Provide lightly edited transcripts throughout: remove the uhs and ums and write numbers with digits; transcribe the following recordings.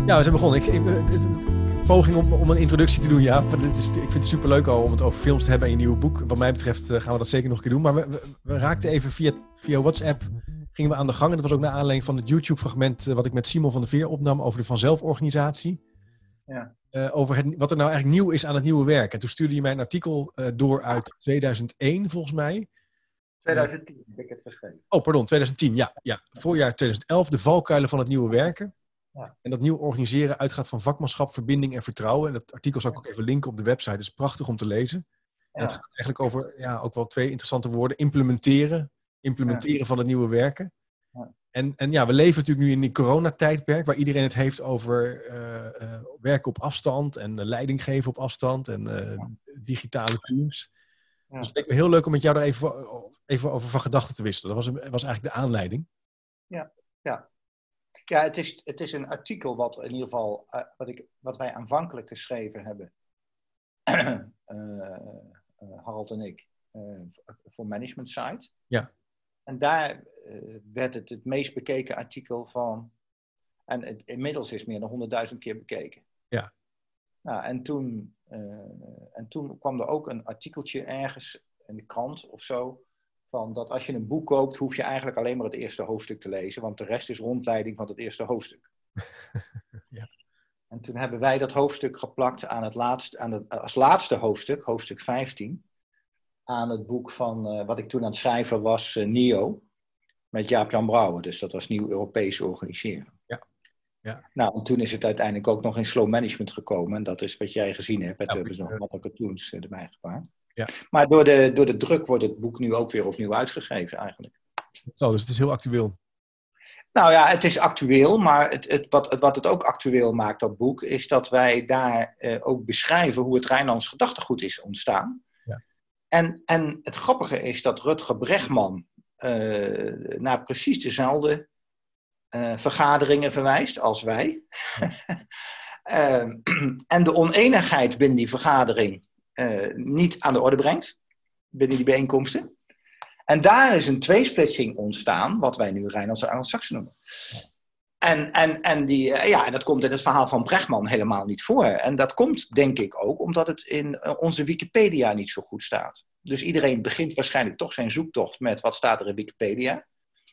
Ja, we zijn begonnen. Poging om een introductie te doen, ja. Ik vind het superleuk al om het over films te hebben en je nieuwe boek. Wat mij betreft gaan we dat zeker nog een keer doen. Maar we raakten even via WhatsApp, gingen we aan de gang. En dat was ook naar aanleiding van het YouTube-fragment wat ik met Simon van der Veer opnam over de vanzelforganisatie. Ja. Over wat er nou eigenlijk nieuw is aan het nieuwe werk. En toen stuurde je mij een artikel door uit 2001, volgens mij. 2010 heb ik het geschreven. Oh, pardon, 2010. Ja. Voorjaar 2011, de valkuilen van het nieuwe werken. Ja. En dat nieuw organiseren uitgaat van vakmanschap, verbinding en vertrouwen. En dat artikel zal ik ook even linken op de website. Het is prachtig om te lezen. En het gaat eigenlijk over, ook wel twee interessante woorden. Implementeren van het nieuwe werken. Ja. En we leven natuurlijk nu in die coronatijdperk, waar iedereen het heeft over werken op afstand en leiding geven op afstand en digitale tools. Ja. Dus het leek me heel leuk om met jou daar even over van gedachten te wisselen. Dat was eigenlijk de aanleiding. Ja, het is een artikel wat in ieder geval, wat wij aanvankelijk geschreven hebben, Harold en ik, voor Management Site. Ja. En daar werd het meest bekeken artikel van, en inmiddels is het meer dan 100.000 keer bekeken. Ja. Nou, en toen kwam er ook een artikeltje ergens in de krant of zo, van dat als je een boek koopt, hoef je eigenlijk alleen maar het eerste hoofdstuk te lezen, want de rest is rondleiding van het eerste hoofdstuk. Ja. En toen hebben wij dat hoofdstuk geplakt als laatste hoofdstuk, hoofdstuk 15, aan het boek van wat ik toen aan het schrijven was, NIO, met Jaap-Jan Brouwer. Dus dat was Nieuw Europees Organiseren. Ja. Nou, en toen is het uiteindelijk ook nog in slow management gekomen. En dat is wat jij gezien hebt. Daar hebben ze nog wat cartoons erbij gepaard. Ja. Maar door de druk wordt het boek nu ook weer opnieuw uitgegeven eigenlijk. Zo, dus het is heel actueel. Nou ja, het is actueel, maar wat het ook actueel maakt, dat boek, is dat wij daar ook beschrijven hoe het Rijnlands gedachtegoed is ontstaan. Ja. En het grappige is dat Rutger Bregman naar precies dezelfde vergaderingen verwijst als wij. En de oneenigheid binnen die vergadering niet aan de orde brengt, binnen die bijeenkomsten. En daar is een tweesplitsing ontstaan, wat wij nu Rijnlandse Anglo-Saxen noemen. En dat komt in het verhaal van Bregman helemaal niet voor. En dat komt, denk ik, ook omdat het in onze Wikipedia niet zo goed staat. Dus iedereen begint waarschijnlijk toch zijn zoektocht met wat staat er in Wikipedia.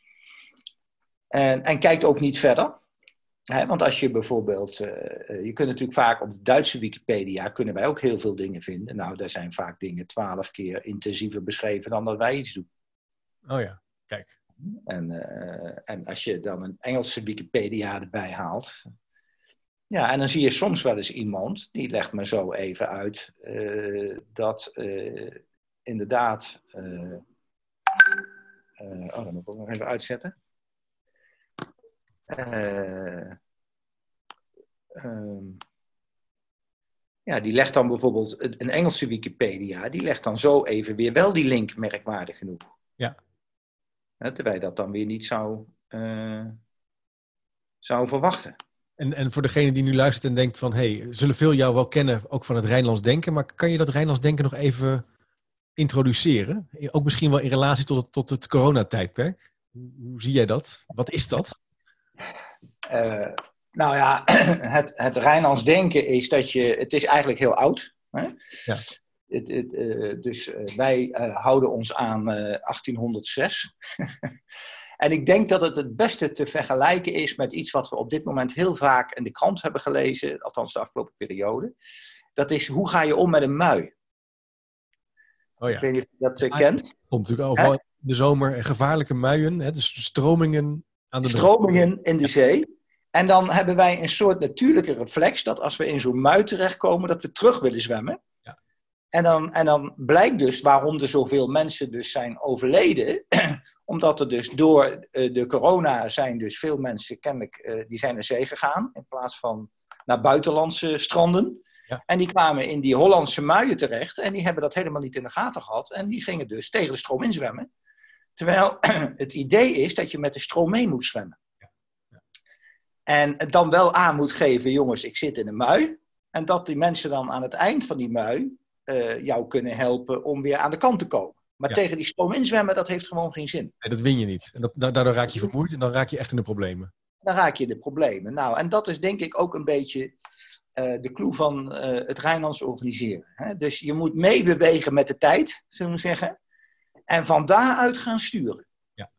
En kijkt ook niet verder. Want als je bijvoorbeeld, je kunt natuurlijk vaak op de Duitse Wikipedia, kunnen wij ook heel veel dingen vinden. Nou, daar zijn vaak dingen 12 keer intensiever beschreven dan dat wij iets doen. Oh ja, kijk. En als je dan een Engelse Wikipedia erbij haalt, ja, en dan zie je soms wel eens iemand, die legt me zo even uit, dat inderdaad, dat moet ik ook nog even uitzetten. Die legt dan bijvoorbeeld een Engelse Wikipedia, die legt dan zo even weer wel die link merkwaardig genoeg. Ja. Terwijl dat dan weer niet zou verwachten. En voor degene die nu luistert en denkt van, zullen veel jou wel kennen, ook van het Rijnlands denken, maar kan je dat Rijnlands denken nog even introduceren? Ook misschien wel in relatie tot het coronatijdperk. Hoe zie jij dat? Wat is dat? Nou ja, het Rijnlands denken is dat het is eigenlijk heel oud. Hè? Ja. Dus wij houden ons aan 1806. En ik denk dat het beste te vergelijken is met iets wat we op dit moment heel vaak in de krant hebben gelezen, althans de afgelopen periode. Dat is, hoe ga je om met een mui? Oh ja. Ik weet niet of je dat kent. Komt natuurlijk overal in de zomer gevaarlijke muien, hè? Dus stromingen aan de stromingen in de zee. En dan hebben wij een soort natuurlijke reflex dat als we in zo'n mui terechtkomen, dat we terug willen zwemmen. Ja. En dan blijkt dus waarom er zoveel mensen dus zijn overleden. Omdat er dus door de corona zijn dus veel mensen kennelijk, die zijn naar zee gegaan in plaats van naar buitenlandse stranden. Ja. En die kwamen in die Hollandse muien terecht en die hebben dat helemaal niet in de gaten gehad. En die gingen dus tegen de stroom inzwemmen. Terwijl het idee is dat je met de stroom mee moet zwemmen. En dan wel aan moet geven, jongens, ik zit in een mui. En dat die mensen dan aan het eind van die mui jou kunnen helpen om weer aan de kant te komen. Maar tegen die stroom inzwemmen, dat heeft gewoon geen zin. Nee, dat win je niet. En daardoor raak je vermoeid en dan raak je echt in de problemen. Dan raak je in de problemen. Nou, en dat is denk ik ook een beetje de clue van het Rijnlands organiseren. Hè? Dus je moet meebewegen met de tijd, zullen we zeggen. En van daaruit gaan sturen. Ja.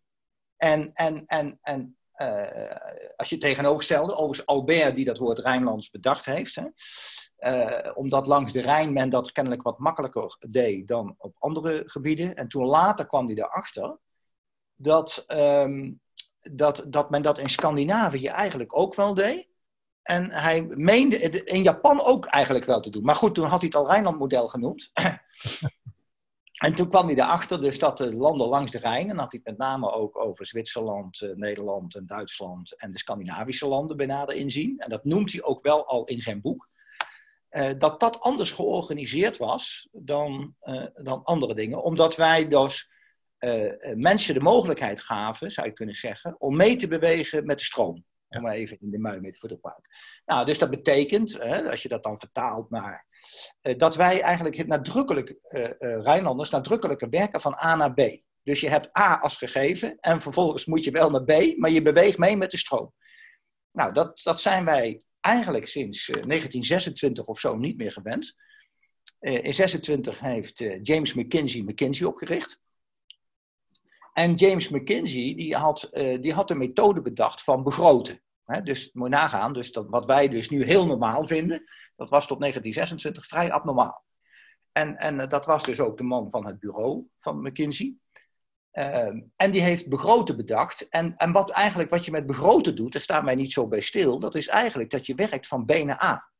En als je tegenoverstelde, overigens Albert die dat woord Rijnlands bedacht heeft. Hè, omdat langs de Rijn men dat kennelijk wat makkelijker deed dan op andere gebieden. En toen later kwam hij erachter dat men dat in Scandinavië eigenlijk ook wel deed. En hij meende in Japan ook eigenlijk wel te doen. Maar goed, toen had hij het al Rijnlandmodel genoemd. En toen kwam hij erachter dus dat de landen langs de Rijn, en dan had hij het met name ook over Zwitserland, Nederland en Duitsland en de Scandinavische landen bij nader inzien. En dat noemt hij ook wel al in zijn boek. Dat anders georganiseerd was dan andere dingen. Omdat wij dus mensen de mogelijkheid gaven, zou je kunnen zeggen, om mee te bewegen met de stroom. Ja. Om even in de metafoor te praten. Nou, dus dat betekent, als je dat dan vertaalt naar dat wij eigenlijk het Rijnlanders nadrukkelijker werken van A naar B. Dus je hebt A als gegeven en vervolgens moet je wel naar B, maar je beweegt mee met de stroom. Nou, dat zijn wij eigenlijk sinds 1926 of zo niet meer gewend. In 1926 heeft James McKinsey opgericht. En James McKinsey die had een methode bedacht van begroten. Dus moet je nagaan, dus wat wij dus nu heel normaal vinden, dat was tot 1926 vrij abnormaal. En dat was dus ook de man van het bureau van McKinsey. En die heeft begroten bedacht. En wat je met begroten doet, daar staan wij niet zo bij stil, dat is eigenlijk dat je werkt van B naar A.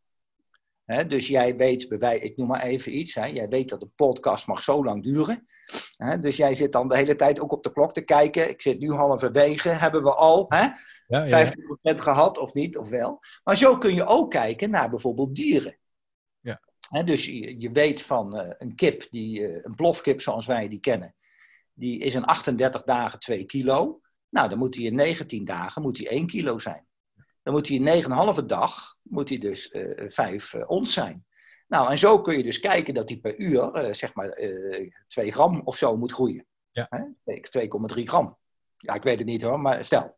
Dus jij weet, ik noem maar even iets, jij weet dat een podcast mag zo lang duren. Dus jij zit dan de hele tijd ook op de klok te kijken. Ik zit nu halverwege, hebben we al 50% gehad of niet, of wel. Maar zo kun je ook kijken naar bijvoorbeeld dieren. Ja. Dus je weet van een kip, een plofkip zoals wij die kennen, die is in 38 dagen 2 kilo. Nou, dan moet hij in 19 dagen 1 kilo zijn. Dan moet hij in 9,5 dag dus 5 ons zijn. Nou, en zo kun je dus kijken dat hij per uur, 2 gram of zo moet groeien. Ja. 2,3 gram. Ja, ik weet het niet hoor, maar stel.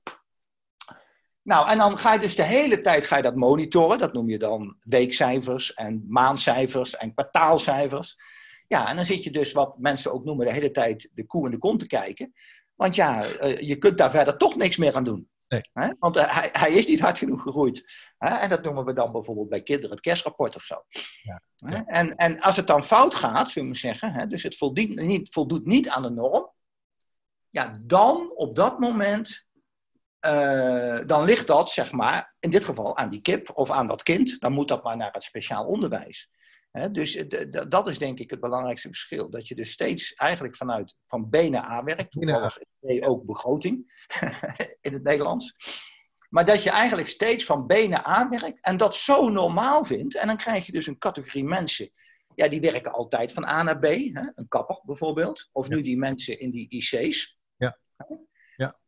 Nou, en dan ga je dus de hele tijd dat monitoren. Dat noem je dan weekcijfers en maandcijfers en kwartaalcijfers. Ja, en dan zit je dus wat mensen ook noemen de hele tijd de koe en de kont te kijken. Want ja, je kunt daar verder toch niks meer aan doen. Nee. Want hij is niet hard genoeg gegroeid. En dat noemen we dan bijvoorbeeld bij kinderen het kerstrapport of zo. Ja. En als het dan fout gaat, zullen we zeggen, dus het voldoet niet aan de norm. Ja, dan op dat moment, dan ligt dat, zeg maar, in dit geval aan die kip of aan dat kind. Dan moet dat maar naar het speciaal onderwijs. Dus dat is denk ik het belangrijkste verschil. Dat je dus steeds eigenlijk van B naar A werkt. Toevallig is B ook begroting in het Nederlands. Maar dat je eigenlijk steeds van B naar A werkt en dat zo normaal vindt. En dan krijg je dus een categorie mensen. Ja, die werken altijd van A naar B. Een kapper bijvoorbeeld. Of nu die mensen in die IC's. Ja. Ja.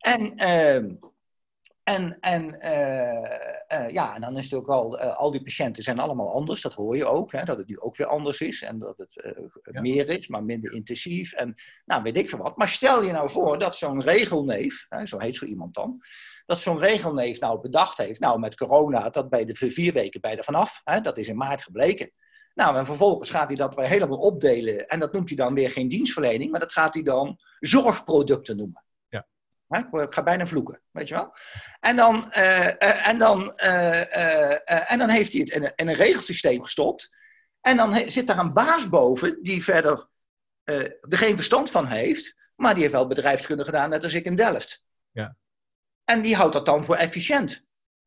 En dan is het ook al die patiënten zijn allemaal anders. Dat hoor je ook, dat het nu ook weer anders is. En dat het meer is, maar minder intensief. En nou, weet ik veel wat. Maar stel je nou voor dat zo'n regelneef, zo heet zo iemand dan, dat zo'n regelneef nou bedacht heeft, nou met corona, dat bij de 4 weken bij er vanaf. Dat is in maart gebleken. Nou, en vervolgens gaat hij dat weer helemaal opdelen. En dat noemt hij dan weer geen dienstverlening, maar dat gaat hij dan zorgproducten noemen. Ik ga bijna vloeken, weet je wel. En dan heeft hij het in een regelsysteem gestopt. En dan zit daar een baas boven die verder er geen verstand van heeft. Maar die heeft wel bedrijfskunde gedaan, net als ik in Delft. Ja. En die houdt dat dan voor efficiënt.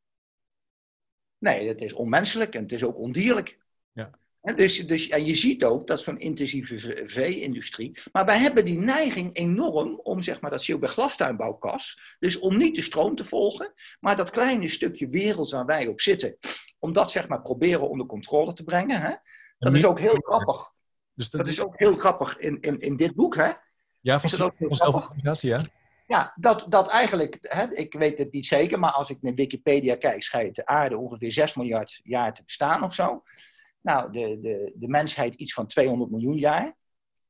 Nee, het is onmenselijk en het is ook ondierlijk. Ja. Dus en je ziet ook dat zo'n intensieve vee-industrie. Maar wij hebben die neiging enorm om, zeg maar, dat zie je ook bij glastuinbouwkas. Dus om niet de stroom te volgen, maar dat kleine stukje wereld waar wij op zitten. Om dat, zeg maar, proberen onder controle te brengen. Dat is ook heel grappig. Dus dat is ook heel grappig in dit boek. Ja, van zelforganisatie, ja. Ja, dat eigenlijk, ik weet het niet zeker, maar als ik naar Wikipedia kijk, schijnt de aarde ongeveer 6 miljard jaar te bestaan of zo. Nou, de mensheid iets van 200 miljoen jaar.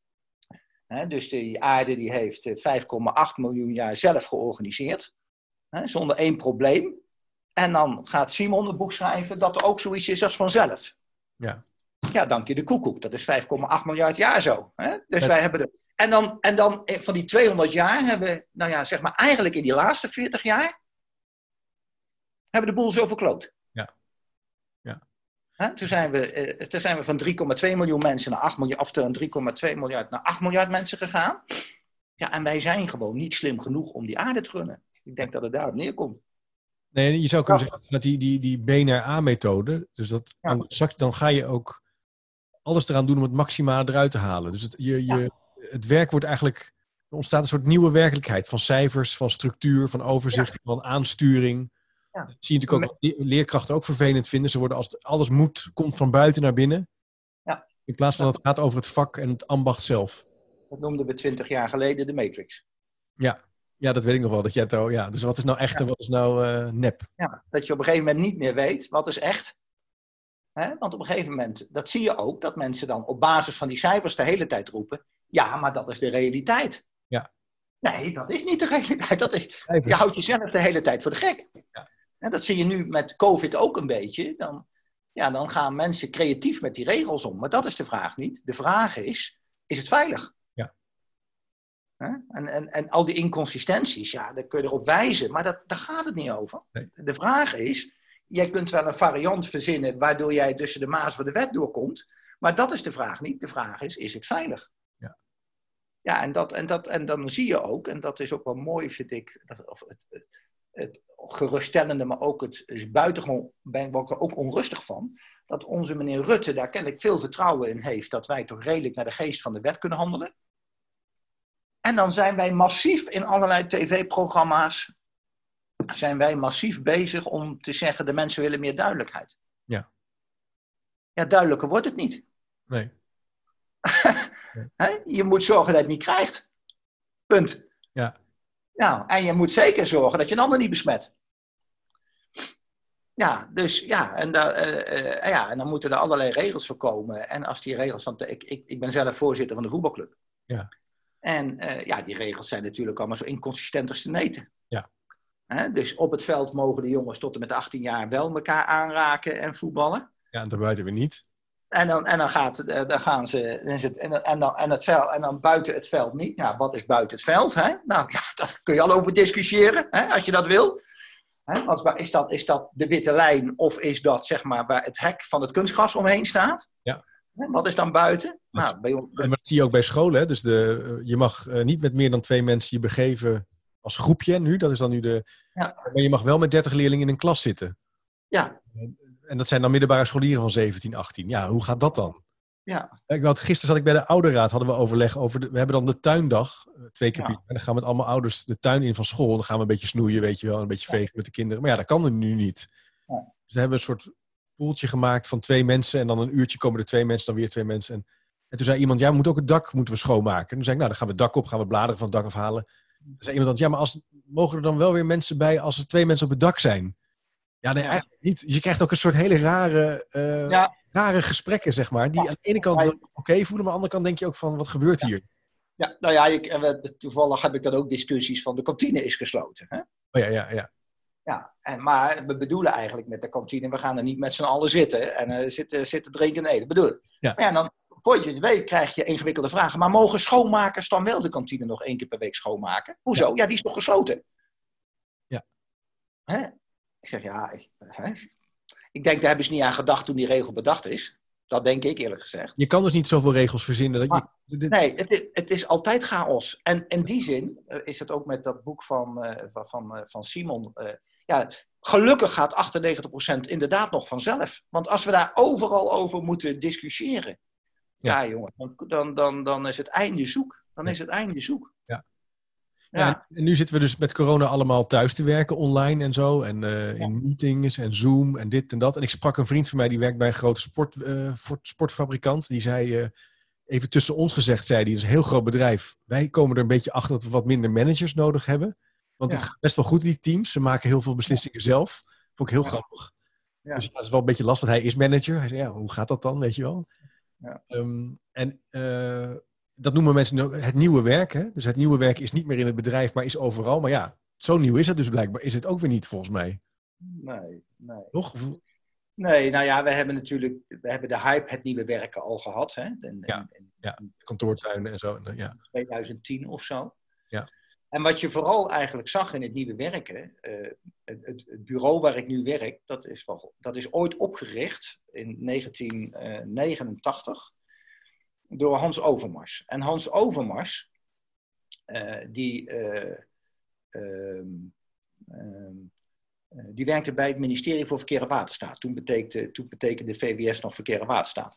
Dus die aarde die heeft 5,8 miljoen jaar zelf georganiseerd. zonder één probleem. En dan gaat Simon een boek schrijven dat er ook zoiets is als vanzelf. Ja. Ja, dank je de koekoek. Dat is 5,8 miljard jaar zo. Hè? Dus wij hebben de... En dan van die 200 jaar hebben we, nou ja, zeg maar eigenlijk in die laatste 40 jaar, hebben we de boel zo verkloot. Ja. Hè? Toen zijn we van 3,2 miljoen mensen naar 8 miljard, of van 3,2 miljard naar 8 miljard mensen gegaan. Ja, en wij zijn gewoon niet slim genoeg om die aarde te runnen. Ik denk dat het daarop neerkomt. Nee, je zou kunnen zeggen dat die BNRA-methode, dus dat dan ga je ook alles eraan doen om het maximale eruit te halen. Dus het werk wordt eigenlijk, er ontstaat een soort nieuwe werkelijkheid van cijfers, van structuur, van overzicht, van aansturing. Ja. Dat zie je natuurlijk ook wat leerkrachten ook vervelend vinden. Ze worden als alles komt van buiten naar binnen. Ja. In plaats van dat het gaat over het vak en het ambacht zelf. Dat noemden we 20 jaar geleden de Matrix. Ja, dat weet ik nog wel. Dus wat is nou echt en wat is nou nep? Ja, dat je op een gegeven moment niet meer weet wat is echt. Want op een gegeven moment, dat zie je ook, dat mensen dan op basis van die cijfers de hele tijd roepen, ja, maar dat is de realiteit. Ja. Nee, dat is niet de realiteit. Je houdt jezelf de hele tijd voor de gek. Ja. En dat zie je nu met COVID ook een beetje. Dan gaan mensen creatief met die regels om. Maar dat is de vraag niet. De vraag is het veilig? En al die inconsistenties, ja, daar kun je erop wijzen, maar daar gaat het niet over. Nee. De vraag is, jij kunt wel een variant verzinnen waardoor jij tussen de maas van de wet doorkomt, maar dat is de vraag niet. De vraag is het veilig? Ja. Ja, en dan zie je ook, en dat is ook wel mooi, vind ik, het geruststellende, maar ook het buitengewoon, ben ik er ook onrustig van, dat onze meneer Rutte daar kennelijk veel vertrouwen in heeft, dat wij toch redelijk naar de geest van de wet kunnen handelen. En dan zijn wij massief in allerlei tv-programma's bezig om te zeggen, de mensen willen meer duidelijkheid. Ja. Ja, duidelijker wordt het niet. Nee. Je moet zorgen dat je het niet krijgt. Punt. Ja. Nou, en je moet zeker zorgen dat je een ander niet besmet. Ja, dus ja, en dan moeten er allerlei regels voor komen. En als die regels dan... Ik ben zelf voorzitter van de voetbalclub. Ja. En die regels zijn natuurlijk allemaal zo inconsistent als te neten. Ja. Dus op het veld mogen de jongens tot en met 18 jaar wel elkaar aanraken en voetballen. Ja, en daarbuiten weer niet. En dan gaan ze... En dan buiten het veld niet. Ja, wat is buiten het veld? Hè? Nou ja, daar kun je al over discussiëren, als je dat wil. Is dat de witte lijn of is dat zeg maar waar het hek van het kunstgras omheen staat? Ja. Wat is dan buiten? Maar dat zie je ook bij scholen. Hè? Dus je mag niet met meer dan 2 mensen je begeven als groepje nu. Dat is dan nu Maar je mag wel met 30 leerlingen in een klas zitten. Ja. En dat zijn dan middelbare scholieren van 17, 18. Ja, hoe gaat dat dan? Ja. Gisteren zat ik bij de ouderraad, hadden we overleg over... We hebben dan de tuindag, 2 keer per jaar. En dan gaan we met allemaal ouders de tuin in van school. Dan gaan we een beetje snoeien, weet je wel. Een beetje vegen met de kinderen. Maar ja, dat kan er nu niet. Ja. Dus dan hebben we een soort poeltje gemaakt van 2 mensen. En dan een uurtje komen er 2 mensen, dan weer 2 mensen. En toen zei iemand, ja, we moeten ook het dak schoonmaken. En toen zei ik, nou, dan gaan we het dak op, gaan we bladeren van het dak afhalen. Toen zei iemand, ja, maar mogen er dan wel weer mensen bij als er 2 mensen op het dak zijn? Ja, nee, eigenlijk niet. Je krijgt ook een soort hele rare gesprekken, zeg maar. Die aan de ene kant oké voelen, maar aan de andere kant denk je ook van, wat gebeurt hier? Ja, nou ja, toevallig heb ik dan ook discussies van de kantine is gesloten. Hè? Oh ja. Ja, maar we bedoelen eigenlijk met de kantine, we gaan er niet met z'n allen zitten en zitten drinken en eten. Bedoel. Ja. Maar ja, dan, voor je het weet, krijg je ingewikkelde vragen. Maar mogen schoonmakers dan wel de kantine nog 1 keer per week schoonmaken? Hoezo? Ja, die is toch gesloten? Ja. Hè? Ik zeg, ik denk, daar hebben ze niet aan gedacht toen die regel bedacht is. Dat denk ik eerlijk gezegd. Je kan dus niet zoveel regels verzinnen. Nee, het is altijd chaos. En in die zin is het ook met dat boek van Simon. Gelukkig gaat 98% inderdaad nog vanzelf. Want als we daar overal over moeten discussiëren. Ja, jongen, dan is het einde zoek. Dan is het einde zoek. Ja. Ja, en nu zitten we dus met corona allemaal thuis te werken, online en zo. En in meetings en Zoom en dit en dat. En ik sprak een vriend van mij, die werkt bij een grote sportfabrikant. Die zei, even tussen ons gezegd, zei die, dat is een heel groot bedrijf. Wij komen er een beetje achter dat we wat minder managers nodig hebben. Want het gaat best wel goed, die teams. Ze maken heel veel beslissingen zelf. Vond ik heel grappig. Ja. Dus dat is wel een beetje lastig, want hij is manager. Hij zei, hoe gaat dat dan, weet je wel? Ja. Dat noemen mensen het nieuwe werk. Hè? Dus het nieuwe werk is niet meer in het bedrijf, maar is overal. Maar ja, zo nieuw is het dus blijkbaar. Is het ook weer niet, volgens mij. Nee. Toch? Nee, nou ja, we hebben de hype het nieuwe werken al gehad. Hè? Kantoortuinen en zo. Ja. 2010 of zo. Ja. En wat je vooral eigenlijk zag in het nieuwe werken, het bureau waar ik nu werk, dat is ooit opgericht in 1989 door Hans Overmars. En Hans Overmars, die werkte bij het ministerie voor Verkeer en Waterstaat. Toen betekende VWS nog Verkeer en Waterstaat.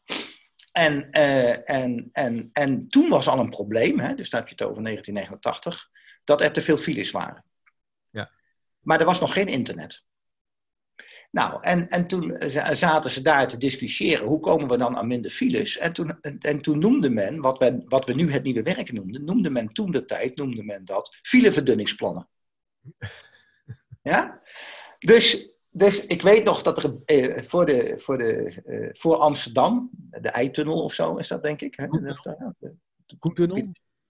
En toen was al een probleem, hè, dus daar heb je het over 1989, dat er te veel files waren. Ja. Maar er was nog geen internet. Nou, en toen zaten ze daar te discussiëren, hoe komen we dan aan minder files? En toen noemde men, wat we nu het nieuwe werken noemden, noemde men dat fileverdunningsplannen. Ja? Dus ik weet nog dat er voor Amsterdam, de Eitunnel of zo is dat, denk ik. Hè? De Koentunnel?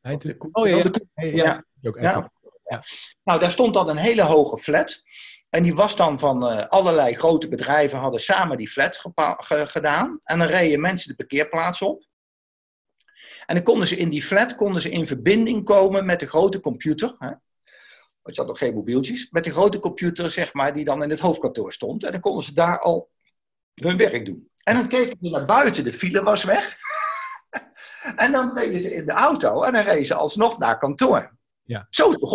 Ja. Nou, daar stond dan een hele hoge flat. En die was dan van allerlei grote bedrijven hadden samen die flat gedaan. En dan reden mensen de parkeerplaats op. En dan konden ze in die flat in verbinding komen met de grote computer. Hè? Want je had nog geen mobieltjes. Met de grote computer, zeg maar, die dan in het hoofdkantoor stond. En dan konden ze daar al hun werk doen. En dan keken ze naar buiten, de file was weg. En dan reden ze in de auto en dan reden ze alsnog naar kantoor. Ja. Zo is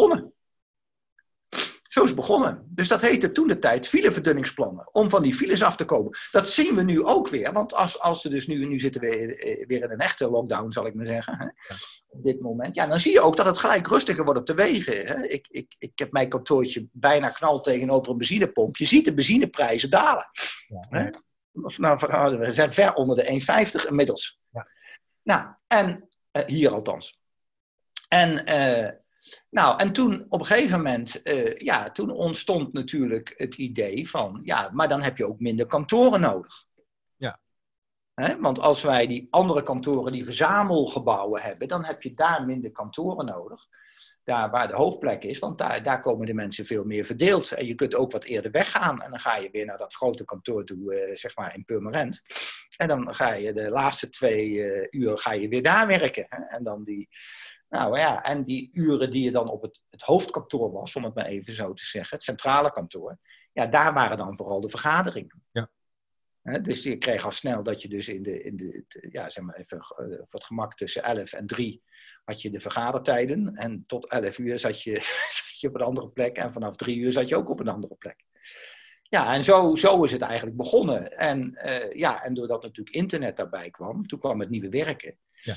het begonnen. Dus dat heette toen de tijd fileverdunningsplannen. Om van die files af te komen. Dat zien we nu ook weer. Want als we dus nu zitten we weer in een echte lockdown, zal ik maar zeggen. Hè? Ja. Op dit moment. Ja, dan zie je ook dat het gelijk rustiger wordt op de wegen. Hè? Ik heb mijn kantoortje bijna knal tegenover een benzinepomp. Je ziet de benzineprijzen dalen. Ja. Hè? Nou, we zijn ver onder de 1,50 inmiddels. Ja. Nou, en hier althans. En toen op een gegeven moment, toen ontstond natuurlijk het idee van, ja, maar dan heb je ook minder kantoren nodig. Ja. Want als wij die andere kantoren, die verzamelgebouwen hebben, dan heb je daar minder kantoren nodig. Daar waar de hoofdplek is, want daar komen de mensen veel meer verdeeld. En je kunt ook wat eerder weggaan en dan ga je weer naar dat grote kantoor toe, zeg maar in Purmerend. En dan ga je de laatste 2 uur ga je weer daar werken. Hè? En dan en die uren die je dan op het hoofdkantoor was, om het maar even zo te zeggen, het centrale kantoor, ja, daar waren dan vooral de vergaderingen. Ja. Dus je kreeg al snel dat je dus zeg maar even voor het gemak tussen 11 en 3 had je de vergadertijden. En tot 11 uur zat je op een andere plek. En vanaf 3 uur zat je ook op een andere plek. Ja, en zo is het eigenlijk begonnen. En doordat natuurlijk internet daarbij kwam, toen kwam het nieuwe werken. Ja.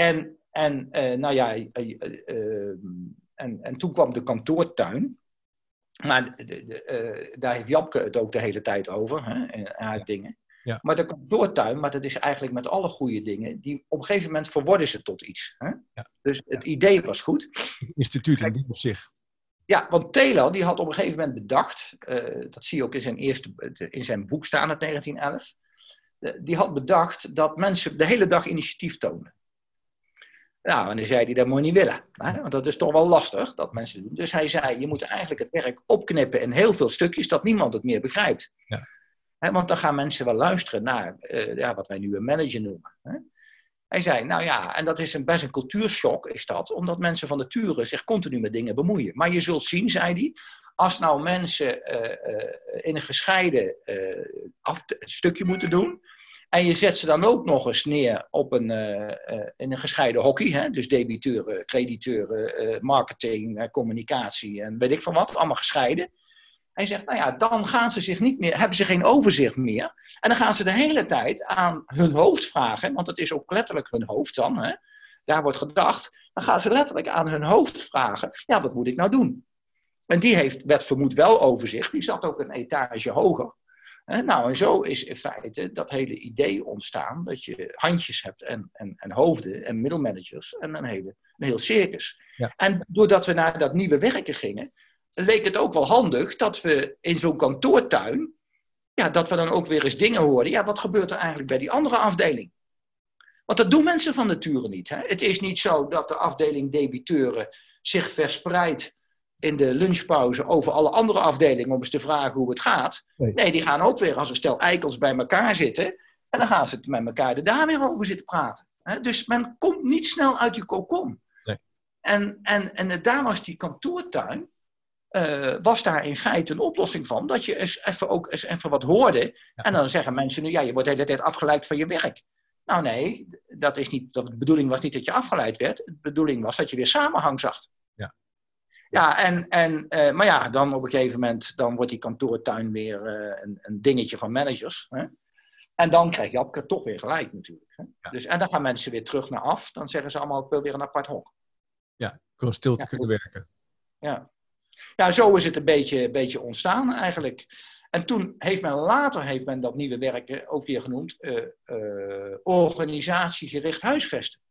En toen kwam de kantoortuin. Maar daar heeft Japke het ook de hele tijd over, hè, en haar dingen. Ja. Maar de kantoortuin, maar dat is eigenlijk met alle goede dingen, die op een gegeven moment verworden ze tot iets. Hè? Ja. Dus het idee was goed. Het instituut in die op zich. Ja, want Taylor die had op een gegeven moment bedacht, dat zie je ook in zijn boek staan uit 1911, die had bedacht dat mensen de hele dag initiatief tonen. Nou, en dan zei hij, dat moet je niet willen. Hè? Want dat is toch wel lastig, dat mensen doen. Dus hij zei, je moet eigenlijk het werk opknippen in heel veel stukjes, dat niemand het meer begrijpt. Ja. Hè, want dan gaan mensen wel luisteren naar wat wij nu een manager noemen. Hè? Hij zei, nou ja, en dat is best een cultuurshock, is dat, omdat mensen van nature zich continu met dingen bemoeien. Maar je zult zien, zei hij, als nou mensen in een gescheiden stukje moeten doen, en je zet ze dan ook nog eens neer op in een gescheiden hockey. Hè? Dus debiteuren, crediteuren, marketing, communicatie en weet ik van wat. Allemaal gescheiden. Hij zegt, nou ja, dan gaan ze zich niet meer, hebben ze geen overzicht meer. En dan gaan ze de hele tijd aan hun hoofd vragen. Want het is ook letterlijk hun hoofd dan. Hè? Daar wordt gedacht. Dan gaan ze letterlijk aan hun hoofd vragen. Ja, wat moet ik nou doen? En die werd vermoed wel overzicht. Die zat ook een etage hoger. Nou, en zo is in feite dat hele idee ontstaan, dat je handjes hebt en hoofden en middelmanagers en een heel circus. Ja. En doordat we naar dat nieuwe werken gingen, leek het ook wel handig dat we in zo'n kantoortuin, ja, dat we dan ook weer eens dingen hoorden. Ja, wat gebeurt er eigenlijk bij die andere afdeling? Want dat doen mensen van nature niet. Hè? Het is niet zo dat de afdeling debiteuren zich verspreidt in de lunchpauze over alle andere afdelingen om eens te vragen hoe het gaat. Nee, die gaan ook weer als een stel eikels bij elkaar zitten. En dan gaan ze met elkaar daar weer over zitten praten. Dus men komt niet snel uit die kokon. Nee. En daar was die kantoortuin, was daar in feite een oplossing van. Dat je eens even wat hoorde. Ja. En dan zeggen mensen nu, ja, je wordt de hele tijd afgeleid van je werk. Nou nee, de bedoeling was niet dat je afgeleid werd. De bedoeling was dat je weer samenhang zag. Ja, maar ja, dan op een gegeven moment dan wordt die kantoortuin weer een dingetje van managers. Hè? En dan krijg je toch weer gelijk natuurlijk. Hè? Ja. Dus, en dan gaan mensen weer terug naar af. Dan zeggen ze allemaal, ik wil weer een apart hok. Ja, gewoon stil te kunnen werken. Ja, zo is het een beetje ontstaan eigenlijk. En toen heeft men dat nieuwe werk ook weer genoemd, organisatiegericht huisvesten.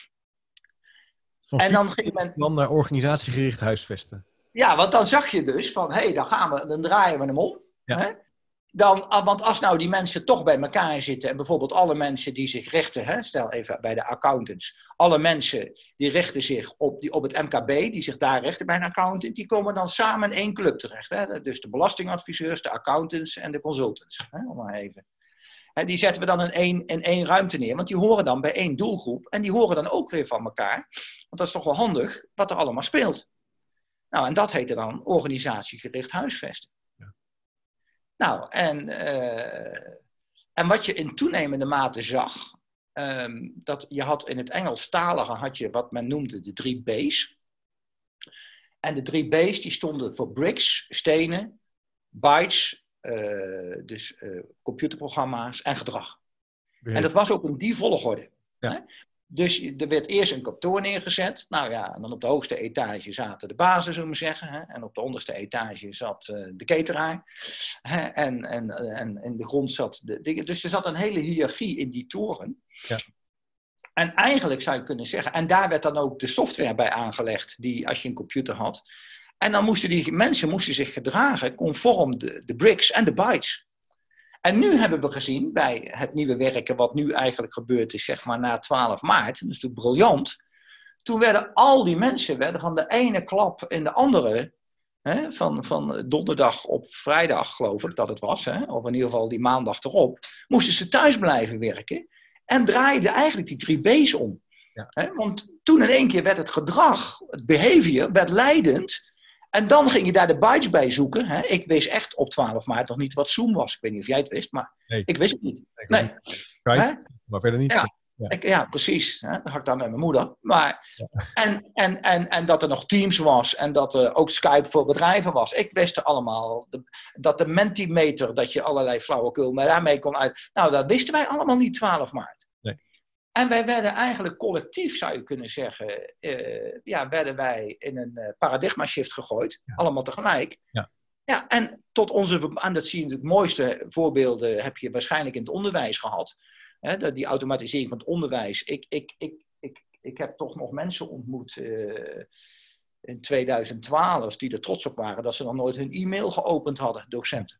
En dan ging men naar organisatiegericht huisvesten. Ja, want dan zag je dus van, dan draaien we hem om. Ja. Hè? Want als nou die mensen toch bij elkaar zitten en bijvoorbeeld alle mensen die zich richten, stel even bij de accountants, alle mensen die richten zich op het MKB, die zich daar richten bij een accountant, die komen dan samen in één club terecht. Hè? Dus de belastingadviseurs, de accountants en de consultants. Om maar even. Die zetten we dan in één ruimte neer, want die horen dan bij één doelgroep en die horen dan ook weer van elkaar. Want dat is toch wel handig wat er allemaal speelt. Nou, en dat heette dan organisatiegericht huisvesten. Ja. Nou, en wat je in toenemende mate zag, dat je had in het Engelstalige had je wat men noemde de 3 B's. En de 3 B's die stonden voor bricks, stenen, bytes, dus computerprogramma's en gedrag. En dat was ook in die volgorde. Ja. Hè? Dus er werd eerst een kantoor neergezet. Nou ja, en dan op de hoogste etage zaten de bazen, zullen we zeggen. Hè? En op de onderste etage zat de cateraar. Hè? En in de grond zat de dingen. Dus er zat een hele hiërarchie in die toren. Ja. En eigenlijk zou je kunnen zeggen, en daar werd dan ook de software bij aangelegd, die als je een computer had. En dan moesten die mensen zich gedragen conform de bricks en de bytes. En nu hebben we gezien bij het nieuwe werken, wat nu eigenlijk gebeurd is, zeg maar na 12 maart, dat is natuurlijk briljant. Toen werden al die mensen van de ene klap in de andere, van donderdag op vrijdag geloof ik dat het was, of in ieder geval die maandag erop, moesten ze thuis blijven werken en draaiden eigenlijk die 3 B's om. Ja. Want toen in één keer werd het gedrag, het behavior, werd leidend. En dan ging je daar de bytes bij zoeken. Ik wist echt op 12 maart nog niet wat Zoom was. Ik weet niet of jij het wist, maar ik wist het niet. Nee. Maar verder niet. Ja, precies. Dat had ik dan met mijn moeder. Maar, en dat er nog Teams was en dat er ook Skype voor bedrijven was. Ik wist er allemaal. Dat de Mentimeter, dat je allerlei flauwekul maar daarmee kon uit. Nou, dat wisten wij allemaal niet 12 maart. En wij werden eigenlijk collectief, zou je kunnen zeggen, werden wij in een paradigma-shift gegooid. Ja. Allemaal tegelijk. Ja, en tot en dat zie je natuurlijk, mooiste voorbeelden heb je waarschijnlijk in het onderwijs gehad. Die automatisering van het onderwijs. Ik heb toch nog mensen ontmoet in 2012 die er trots op waren dat ze nog nooit hun e-mail geopend hadden, docenten.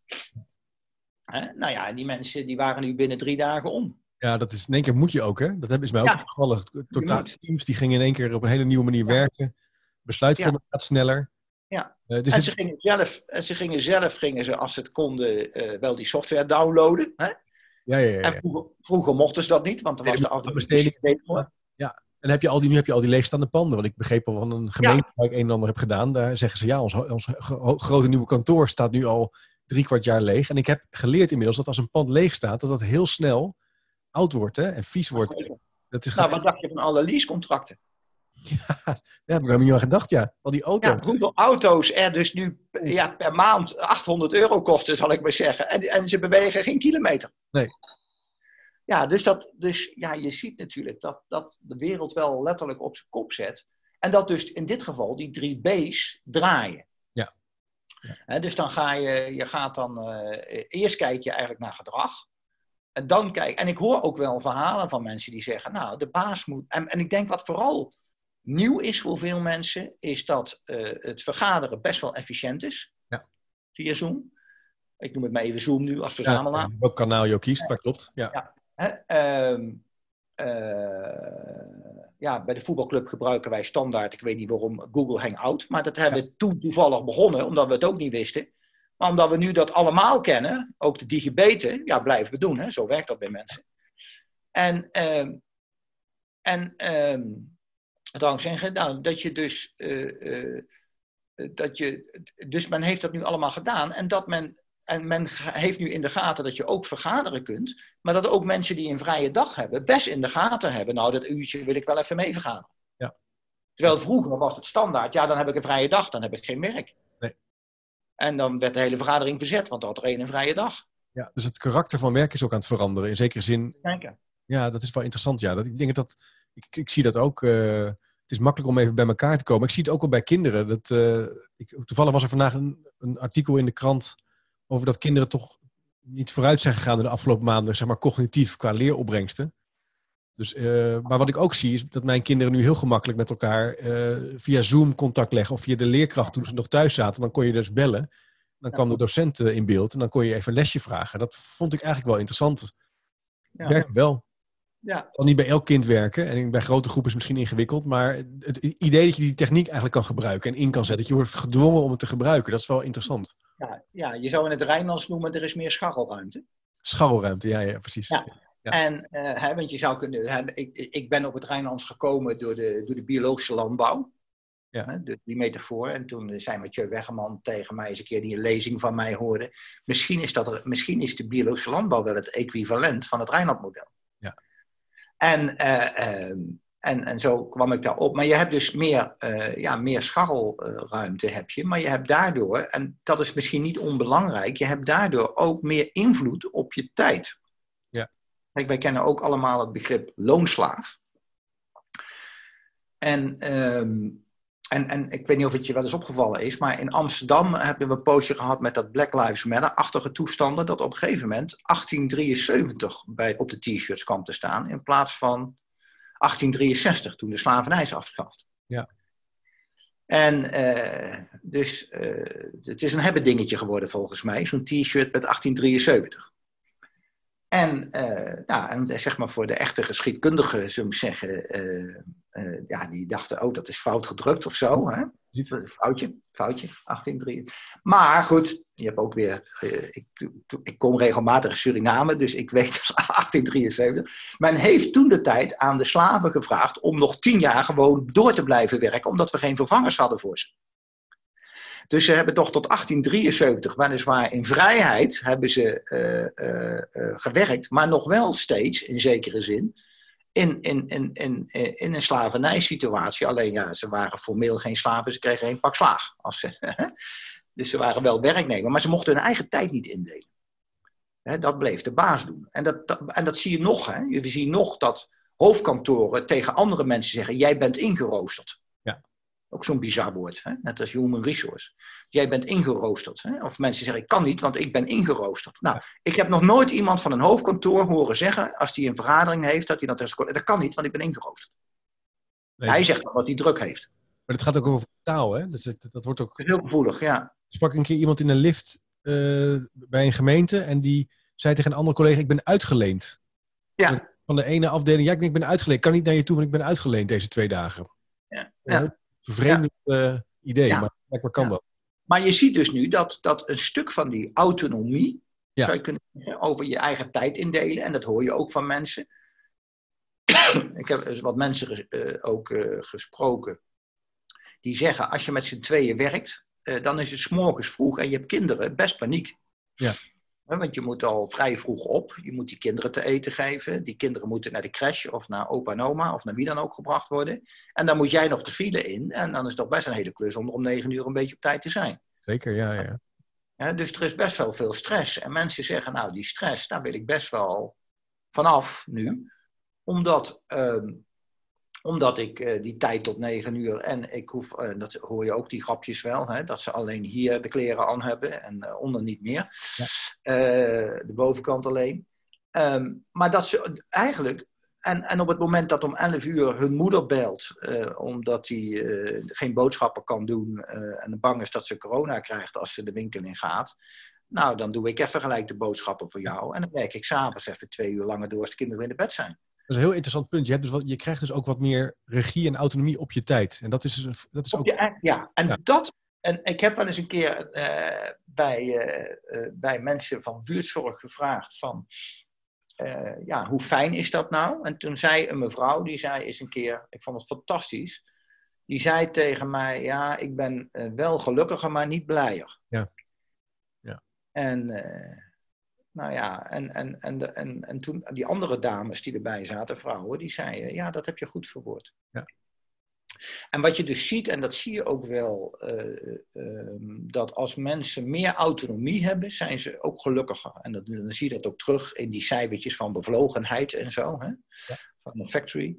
Nou ja, en die mensen die waren nu binnen 3 dagen om. Ja, dat is in één keer moet je ook, hè? Dat is mij ook opgevallen. Totale teams die gingen in één keer op een hele nieuwe manier werken. Besluitvorming gaat sneller. Ja. En ze gingen zelf, als ze het konden, wel die software downloaden. Hè? Ja. En vroeger mochten ze dat niet, want er was de automatisering. Ja. En nu heb je al die leegstaande panden. Want ik begreep al van een gemeente waar ik een en ander heb gedaan. Daar zeggen ze, ons grote nieuwe kantoor staat nu al 3/4 jaar leeg. En ik heb geleerd inmiddels dat als een pand leeg staat, dat heel snel oud wordt en vies wordt. Wat dacht je van alle leasecontracten? Ja, daar heb ik niet aan gedacht, Al die auto's. Ja, hoeveel auto's er dus nu per maand €800 kosten, zal ik maar zeggen. En ze bewegen geen kilometer. Nee. Ja, dus je ziet natuurlijk dat de wereld wel letterlijk op zijn kop zet. En dat dus in dit geval die 3 B's draaien. Ja. Dus dan eerst kijk je eigenlijk naar gedrag. En dan en ik hoor ook wel verhalen van mensen die zeggen, nou, de baas moet. En ik denk wat vooral nieuw is voor veel mensen, is dat het vergaderen best wel efficiënt is. Ja. Via Zoom. Ik noem het maar even Zoom nu als verzamelaar. Welk kanaal je ook kiest, maar klopt. Ja. ja, bij de voetbalclub gebruiken wij standaard, ik weet niet waarom, Google Hangout. Maar dat hebben we toen toevallig begonnen, omdat we het ook niet wisten. Maar omdat we nu dat allemaal kennen, ook de digibeten, ja, blijven we doen. Hè? Zo werkt dat bij mensen. Wat wil ik zeggen? Nou, dat je dus... dus men heeft dat nu allemaal gedaan. En men heeft nu in de gaten dat je ook vergaderen kunt. Maar dat ook mensen die een vrije dag hebben, best in de gaten hebben. Nou, dat uurtje wil ik wel even mee vergaderen. Ja. Terwijl vroeger was het standaard. Ja, dan heb ik een vrije dag, dan heb ik geen werk. Nee. En dan werd de hele vergadering verzet, want dan had er één een vrije dag. Ja, dus het karakter van werk is ook aan het veranderen. In zekere zin. Denken. Ja, dat is wel interessant. Ja. Ik denk dat ik zie dat ook. Het is makkelijk om even bij elkaar te komen. Ik zie het ook al bij kinderen. Toevallig was er vandaag een artikel in de krant over dat kinderen toch niet vooruit zijn gegaan in de afgelopen maanden, zeg maar cognitief qua leeropbrengsten. Dus, maar wat ik ook zie is dat mijn kinderen nu heel gemakkelijk met elkaar via Zoom contact leggen of via de leerkracht toen ze nog thuis zaten. Dan kon je dus bellen. Dan kwam de docent in beeld en dan kon je even een lesje vragen. Dat vond ik eigenlijk wel interessant. Het werkt wel. Ja. Het zal niet bij elk kind werken. En bij grote groepen is het misschien ingewikkeld. Maar het idee dat je die techniek eigenlijk kan gebruiken en in kan zetten. Dat je wordt gedwongen om het te gebruiken. Dat is wel interessant. Ja, je zou in het Rijnlands noemen, er is meer scharrelruimte. Scharrelruimte, ja, precies. Ja. Ja. En, want je zou kunnen... Ik ben op het Rijnlands gekomen door de biologische landbouw. Ja. Die metafoor. En toen zei Mathieu Weggeman tegen mij eens een keer die een lezing van mij hoorde. Misschien is de biologische landbouw wel het equivalent van het Rijnlandmodel. Ja. En zo kwam ik daarop. Maar je hebt dus meer scharrelruimte heb je. Maar je hebt daardoor, en dat is misschien niet onbelangrijk, je hebt daardoor ook meer invloed op je tijd. Ja. Kijk, wij kennen ook allemaal het begrip loonslaaf. En ik weet niet of het je wel eens opgevallen is, maar in Amsterdam hebben we een poosje gehad met dat Black Lives Matter-achtige toestanden, dat op een gegeven moment 1873 op de t-shirts kwam te staan, in plaats van 1863, toen de slavernij is afgeschaft. Ja. En dus het is een hebben dingetje geworden volgens mij, zo'n t-shirt met 1873. En zeg maar voor de echte geschiedkundigen, zou ik zeggen, die dachten, oh, dat is fout gedrukt of zo. Hè? Foutje, 1803. Maar goed, je hebt ook weer, ik kom regelmatig in Suriname, dus ik weet 1873. Men heeft toen de tijd aan de slaven gevraagd om nog 10 jaar gewoon door te blijven werken, omdat we geen vervangers hadden voor ze. Dus ze hebben toch tot 1873, weliswaar in vrijheid, hebben ze gewerkt, maar nog wel steeds, in zekere zin, in een slavernijsituatie. Alleen ja, ze waren formeel geen slaven, ze kregen geen pak slaag. Dus ze waren wel werknemer, maar ze mochten hun eigen tijd niet indelen. Dat bleef de baas doen. En dat zie je nog. Hè? Je ziet nog dat hoofdkantoren tegen andere mensen zeggen, jij bent ingeroosterd. Ook zo'n bizar woord, hè? Net als human resource. Jij bent ingeroosterd. Hè? Of mensen zeggen, ik kan niet, want ik ben ingeroosterd. Nou, ik heb nog nooit iemand van een hoofdkantoor horen zeggen, als hij een vergadering heeft, dat hij dat kan niet, want ik ben ingeroosterd. Nee, hij zegt dan dat hij druk heeft. Maar het gaat ook over taal, hè? Dus dat wordt ook... Heel gevoelig, ja. Ik sprak een keer iemand in een lift bij een gemeente en die zei tegen een andere collega, ik ben uitgeleend. Ja. Van de ene afdeling, ja, ik ben uitgeleend. Ik kan niet naar je toe, want ik ben uitgeleend deze 2 dagen. Ja. Vervreemd idee, maar blijkbaar kan dat. Maar je ziet dus nu dat een stuk van die autonomie, zou je kunnen zeggen, over je eigen tijd indelen, en dat hoor je ook van mensen. Ik heb wat mensen ook gesproken, die zeggen, als je met z'n tweeën werkt, dan is het 's morgens vroeg en je hebt kinderen, best paniek. Ja. Want je moet al vrij vroeg op. Je moet die kinderen te eten geven. Die kinderen moeten naar de crash of naar opa en oma of naar wie dan ook gebracht worden. En dan moet jij nog de file in. En dan is het toch best een hele klus om er om 9 uur een beetje op tijd te zijn. Zeker, ja. Dus er is best wel veel stress. En mensen zeggen, nou die stress, daar wil ik best wel vanaf nu. Omdat ik die tijd tot 9 uur en ik hoef, dat hoor je ook die grapjes wel, hè, dat ze alleen hier de kleren aan hebben en onder niet meer. Ja. De bovenkant alleen. Maar dat ze eigenlijk, en op het moment dat om 11 uur hun moeder belt, omdat hij geen boodschappen kan doen en bang is dat ze corona krijgt als ze de winkel in gaat. Nou, dan doe ik even gelijk de boodschappen voor jou en dan werk ik 's avonds even 2 uur langer door als de kinderen in de bed zijn. Dat is een heel interessant punt. Je krijgt dus ook wat meer regie en autonomie op je tijd. En dat is ook... En ik heb wel eens een keer bij mensen van buurtzorg gevraagd van... hoe fijn is dat nou? En toen zei een mevrouw, die zei eens een keer... Ik vond het fantastisch. Die zei tegen mij... Ja, ik ben wel gelukkiger, maar niet blijer. Ja. En... en toen die andere dames die erbij zaten, vrouwen, die zeiden, ja, dat heb je goed verwoord. Ja. En wat je dus ziet, en dat zie je ook wel, dat als mensen meer autonomie hebben, zijn ze ook gelukkiger. En dan zie je dat ook terug in die cijfertjes van bevlogenheid en zo, hè? Ja. Van de factory.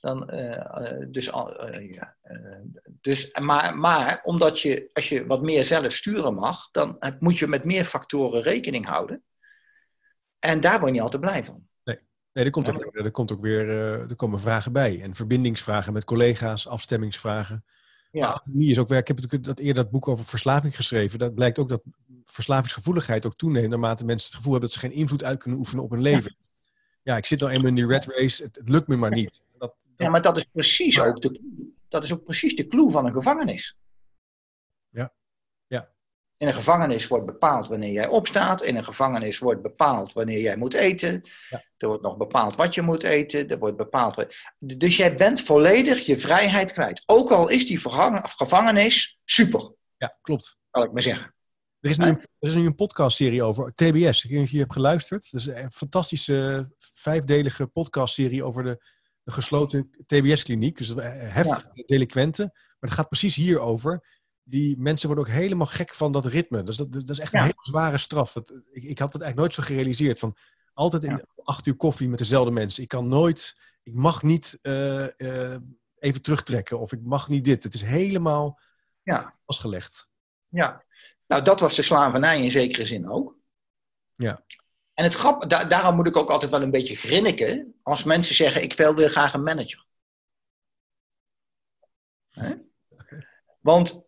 Maar omdat als je wat meer zelf sturen mag, dan moet je met meer factoren rekening houden. En daar word je niet altijd blij van. Nee, er komen vragen bij. En verbindingsvragen met collega's, afstemmingsvragen. Ja. Autonomie is ook werk. Ik heb natuurlijk eerder dat boek over verslaving geschreven. Dat blijkt ook dat verslavingsgevoeligheid ook toeneemt naarmate mensen het gevoel hebben dat ze geen invloed uit kunnen oefenen op hun leven. Ja, ik zit nou eenmaal in die rat race. Het lukt me maar niet. Ja, maar dat is precies ook precies de clue van een gevangenis. Ja. In een gevangenis wordt bepaald wanneer jij opstaat. In een gevangenis wordt bepaald wanneer jij moet eten. Ja. Er wordt nog bepaald wat je moet eten. Er wordt bepaald dus jij bent volledig je vrijheid kwijt. Ook al is die gevangenis super. Ja, klopt. Kan ik maar zeggen. Er is nu een podcastserie over TBS. Ik weet niet of je hebt geluisterd. Dat is een fantastische 5-delige podcastserie over de gesloten TBS-kliniek. Dus heftige delinquenten. Maar het gaat precies hierover. Die mensen worden ook helemaal gek van dat ritme. Dus dat is echt een hele zware straf. Ik had het eigenlijk nooit zo gerealiseerd. Van altijd in 8 uur koffie met dezelfde mensen. Ik mag niet even terugtrekken. Of ik mag niet dit. Het is helemaal vastgelegd. Ja. Nou, dat was de slavernij in zekere zin ook. Ja. En het daarom moet ik ook altijd wel een beetje grinniken. Als mensen zeggen, ik wil graag een manager. Want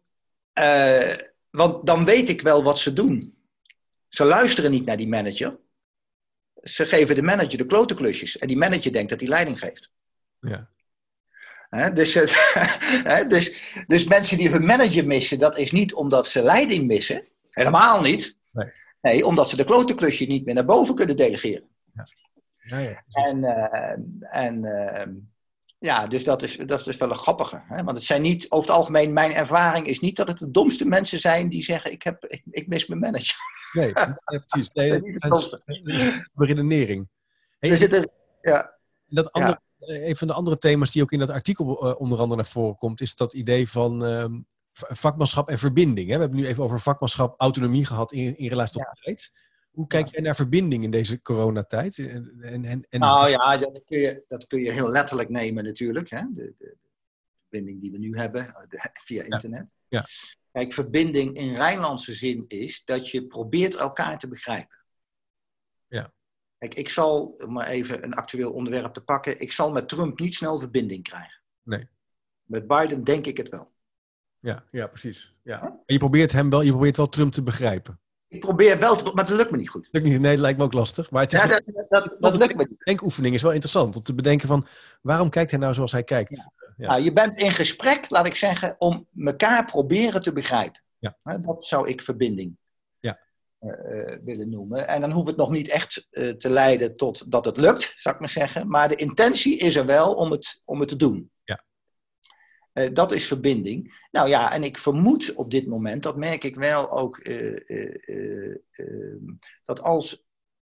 dan weet ik wel wat ze doen. Ze luisteren niet naar die manager. Ze geven de manager de klote klusjes. En die manager denkt dat hij leiding geeft. Ja. Dus mensen die hun manager missen, dat is niet omdat ze leiding missen. Helemaal niet. Nee, omdat ze de klote klusje niet meer naar boven kunnen delegeren. Ja. Dus dat is dus wel een grappige. Hè? Want het zijn niet, over het algemeen, mijn ervaring is niet dat het de domste mensen zijn die zeggen, ik mis mijn manager. Nee, precies. Dat is beredenering. Een van de andere thema's die ook in dat artikel onder andere naar voren komt, is dat idee van vakmanschap en verbinding. Hè? We hebben nu even over vakmanschap, autonomie gehad in relatie tot tijd. Hoe kijk jij naar verbinding in deze coronatijd? Nou ja, dat kun je heel letterlijk nemen natuurlijk. Hè? De verbinding die we nu hebben via internet. Ja. Kijk, verbinding in Rijnlandse zin is dat je probeert elkaar te begrijpen. Ja. Kijk, ik zal, om maar even een actueel onderwerp te pakken, ik zal met Trump niet snel verbinding krijgen. Nee. Met Biden denk ik het wel. Ja, precies. Ja. En je probeert wel Trump te begrijpen. Ik probeer wel, maar dat lukt me niet goed. Nee, dat lijkt me ook lastig. Maar het is dat lukt me niet. De denkoefening is wel interessant. Om te bedenken van, waarom kijkt hij nou zoals hij kijkt? Ja. Nou, je bent in gesprek, laat ik zeggen, om elkaar proberen te begrijpen. Ja. Dat zou ik verbinding willen noemen. En dan hoeft het nog niet echt te leiden tot dat het lukt, zou ik maar zeggen. Maar de intentie is er wel om het te doen. Ja. Dat is verbinding. Nou ja, en ik vermoed op dit moment, dat merk ik wel ook, dat als...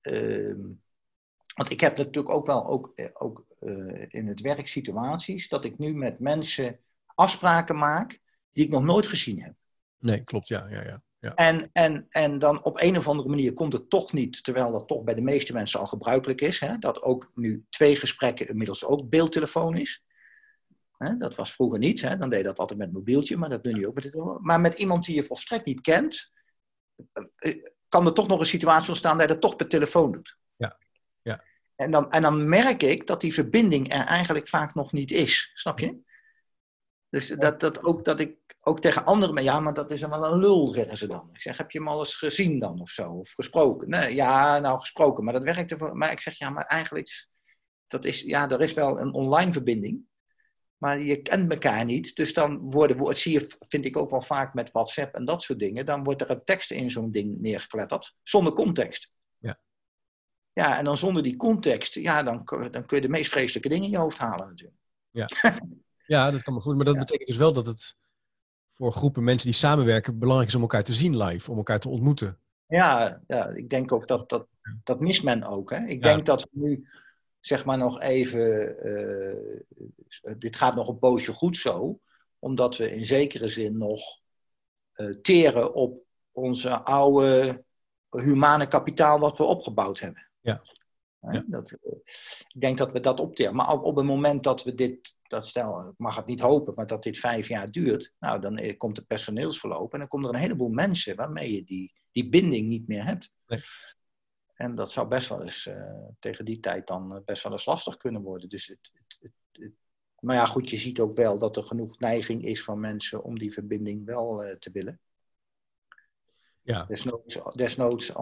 want ik heb natuurlijk ook wel in het werk situaties, dat ik nu met mensen afspraken maak die ik nog nooit gezien heb. Nee, klopt, ja. En dan op een of andere manier komt het toch niet, terwijl dat toch bij de meeste mensen al gebruikelijk is, hè, dat ook nu 2 gesprekken inmiddels ook beeldtelefoon is. Dat was vroeger niet, hè, dan deed je dat altijd met een mobieltje, maar dat doe je nu ook met het. Maar met iemand die je volstrekt niet kent, kan er toch nog een situatie ontstaan dat je dat toch per telefoon doet. Ja. En dan merk ik dat die verbinding er eigenlijk vaak nog niet is, snap je? Dus dat ik ook tegen anderen, ja, maar dat is dan wel een lul, zeggen ze dan. Ik zeg, heb je hem al eens gezien dan of zo? Of gesproken? Nee, ja, nou gesproken, maar dat werkt ervoor. Maar ik zeg, ja, maar eigenlijk er is wel een online verbinding. Maar je kent elkaar niet. Dus dan zie je, vind ik ook wel vaak met WhatsApp en dat soort dingen. Dan wordt er een tekst in zo'n ding neergekletterd. Zonder context. Ja. Ja, en dan zonder die context. Ja, dan kun je de meest vreselijke dingen in je hoofd halen natuurlijk. Ja, ja, dat kan me goed. Maar dat betekent dus wel dat het voor groepen mensen die samenwerken belangrijk is om elkaar te zien live. Om elkaar te ontmoeten. Ja, ik denk ook dat mist men ook. Hè? Ik denk dat we nu, zeg maar nog even, dit gaat nog een poosje goed zo, omdat we in zekere zin nog teren op onze oude humane kapitaal wat we opgebouwd hebben. Ja. Ja. Ik denk dat we dat opteren. Maar op het moment dat we ik mag het niet hopen, maar dat dit 5 jaar duurt, nou dan komt er personeelsverloop en dan komt er een heleboel mensen waarmee je die binding niet meer hebt. Nee. En dat zou best wel eens tegen die tijd dan best wel eens lastig kunnen worden. Dus maar ja, goed, je ziet ook wel dat er genoeg neiging is van mensen om die verbinding wel te willen. Ja. Desnoods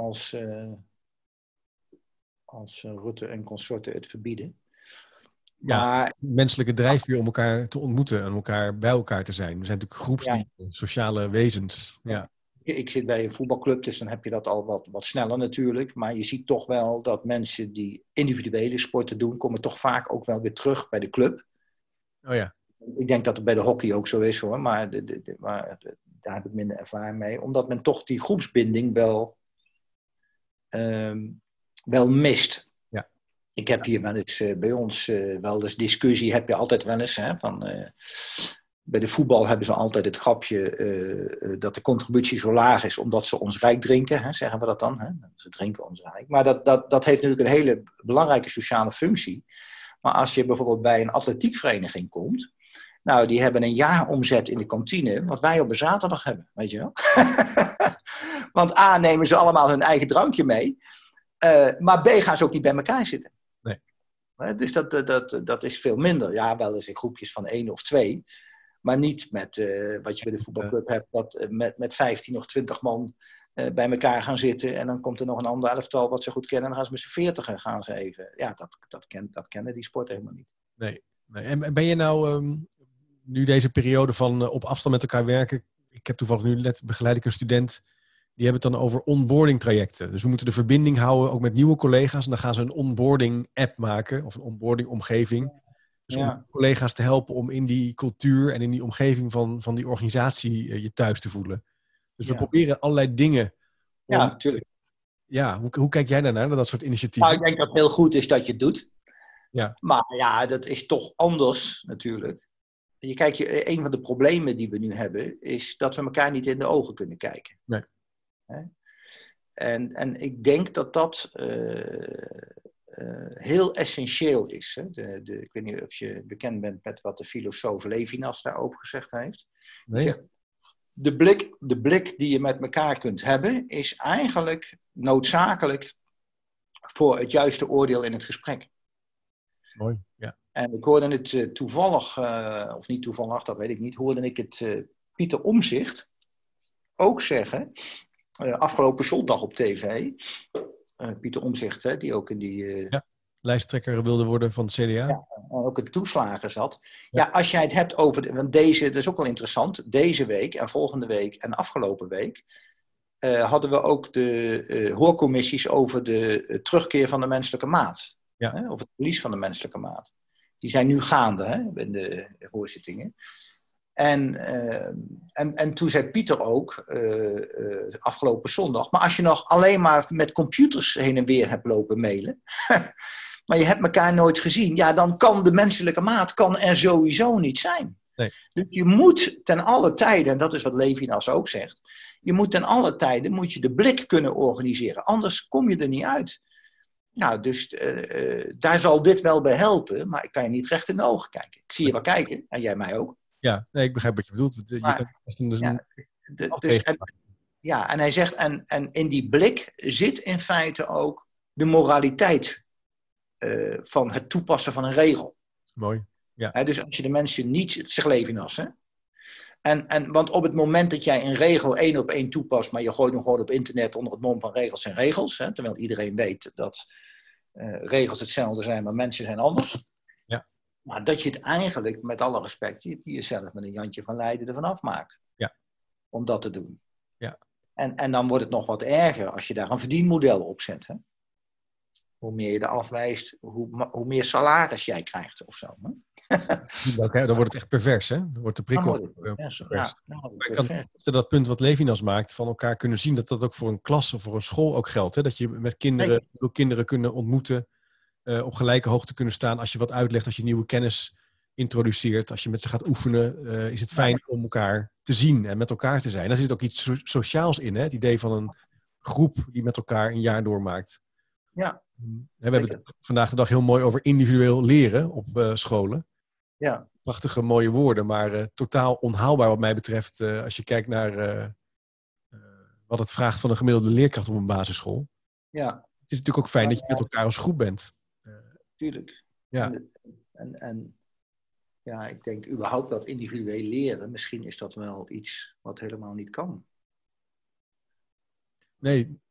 als Rutte en consorten het verbieden. Ja, maar, menselijke drijfveer om elkaar te ontmoeten en bij elkaar te zijn. We zijn natuurlijk groepsdieren, sociale wezens. Ja. Ik zit bij een voetbalclub, dus dan heb je dat al wat sneller natuurlijk. Maar je ziet toch wel dat mensen die individuele sporten doen, komen toch vaak ook wel weer terug bij de club. Oh ja. Ik denk dat het bij de hockey ook zo is hoor, maar daar heb ik minder ervaring mee. Omdat men toch die groepsbinding wel mist. Ja. Ik heb hier wel eens bij ons wel eens discussie, heb je altijd wel eens. Hè, bij de voetbal hebben ze altijd het grapje dat de contributie zo laag is omdat ze ons rijk drinken. Hè, zeggen we dat dan? Hè? Ze drinken ons rijk. Maar dat heeft natuurlijk een hele belangrijke sociale functie. Maar als je bijvoorbeeld bij een atletiekvereniging komt. Nou, die hebben een jaaromzet in de kantine, wat wij op een zaterdag hebben, weet je wel. Want A, nemen ze allemaal hun eigen drankje mee. Maar B, gaan ze ook niet bij elkaar zitten. Nee. Dus dat is veel minder. Ja, wel eens in groepjes van 1 of 2. Maar niet met wat je bij de voetbalclub hebt, dat met 15 of 20 man bij elkaar gaan zitten. En dan komt er nog een ander elftal wat ze goed kennen. En dan gaan ze met z'n 40 gaan ze even. Ja, dat kennen die sport helemaal niet. Nee. En ben je nou, nu deze periode van op afstand met elkaar werken. Ik heb toevallig nu net begeleid ik een student. Die hebben het dan over onboarding trajecten. Dus we moeten de verbinding houden ook met nieuwe collega's. En dan gaan ze een onboarding app maken. Of een onboarding omgeving. Dus om collega's te helpen om in die cultuur en in die omgeving van die organisatie je thuis te voelen. Dus we proberen allerlei dingen. Ja, natuurlijk. Ja, hoe kijk jij daarnaar, naar dat soort initiatieven? Nou, ik denk dat het heel goed is dat je het doet. Ja. Maar ja, dat is toch anders natuurlijk. Een van de problemen die we nu hebben, is dat we elkaar niet in de ogen kunnen kijken. Nee. En ik denk dat heel essentieel is. Hè? Ik weet niet of je bekend bent met wat de filosoof Levinas daarover gezegd heeft. Nee. Hij zegt, de blik die je met elkaar kunt hebben, is eigenlijk noodzakelijk voor het juiste oordeel in het gesprek. Mooi, ja. En ik hoorde het toevallig, of niet toevallig, dat weet ik niet, hoorde ik het Pieter Omtzigt ook zeggen, afgelopen zondag op tv. Pieter Omtzigt, die ook in die... lijsttrekker wilde worden van het CDA. Ja, ook in toeslagen zat. Ja, als jij het hebt over... Want dat is ook wel interessant. Deze week en volgende week en afgelopen week hadden we ook de hoorcommissies over de terugkeer van de menselijke maat. Ja. Of het verlies van de menselijke maat. Die zijn nu gaande in de hoorzittingen. En toen zei Pieter ook, afgelopen zondag, maar als je nog alleen maar met computers heen en weer hebt lopen mailen, maar je hebt elkaar nooit gezien, ja, dan kan de menselijke maat er sowieso niet zijn. Nee. Dus je moet ten alle tijden, en dat is wat Levinas ook zegt, je moet ten alle tijden de blik kunnen organiseren, anders kom je er niet uit. Nou, dus daar zal dit wel bij helpen, maar ik kan je niet recht in de ogen kijken. Ik zie je wel kijken, en jij mij ook. Ja, nee, ik begrijp wat je bedoelt. En hij zegt, en in die blik zit in feite ook de moraliteit van het toepassen van een regel. Mooi, ja. Dus als je de mensen niet, het zegt Levinas, hè. Want op het moment dat jij een regel 1 op 1 toepast, maar je gooit hem gewoon op internet onder het mom van regels en regels, hè, terwijl iedereen weet dat regels hetzelfde zijn, maar mensen zijn anders. Ja. Maar dat je het eigenlijk, met alle respect, je jezelf met een Jantje van Leiden ervan afmaakt. Ja. Om dat te doen. Ja. En dan wordt het nog wat erger als je daar een verdienmodel op zet. Hè? Hoe meer je er afwijst, hoe meer salaris jij krijgt of zo. Hè? Dan wordt het echt pervers, hè? Dan wordt de prikkel pervers. Maar dat punt wat Levinas maakt, van elkaar kunnen zien, dat ook voor een klas of voor een school ook geldt. Hè? Dat je met kinderen kunnen ontmoeten, op gelijke hoogte kunnen staan. Als je wat uitlegt, als je nieuwe kennis introduceert, als je met ze gaat oefenen, is het fijn om elkaar te zien en met elkaar te zijn. Daar zit ook iets sociaals in, hè? Het idee van een groep die met elkaar een jaar doormaakt. Ja. We hebben het vandaag de dag heel mooi over individueel leren op scholen. Ja. Prachtige mooie woorden, maar totaal onhaalbaar wat mij betreft als je kijkt naar wat het vraagt van een gemiddelde leerkracht op een basisschool. Ja. Het is natuurlijk ook fijn dat je met elkaar als groep bent. Tuurlijk. Ja. En ja, ik denk überhaupt dat individueel leren, misschien is dat wel iets wat helemaal niet kan. Nee,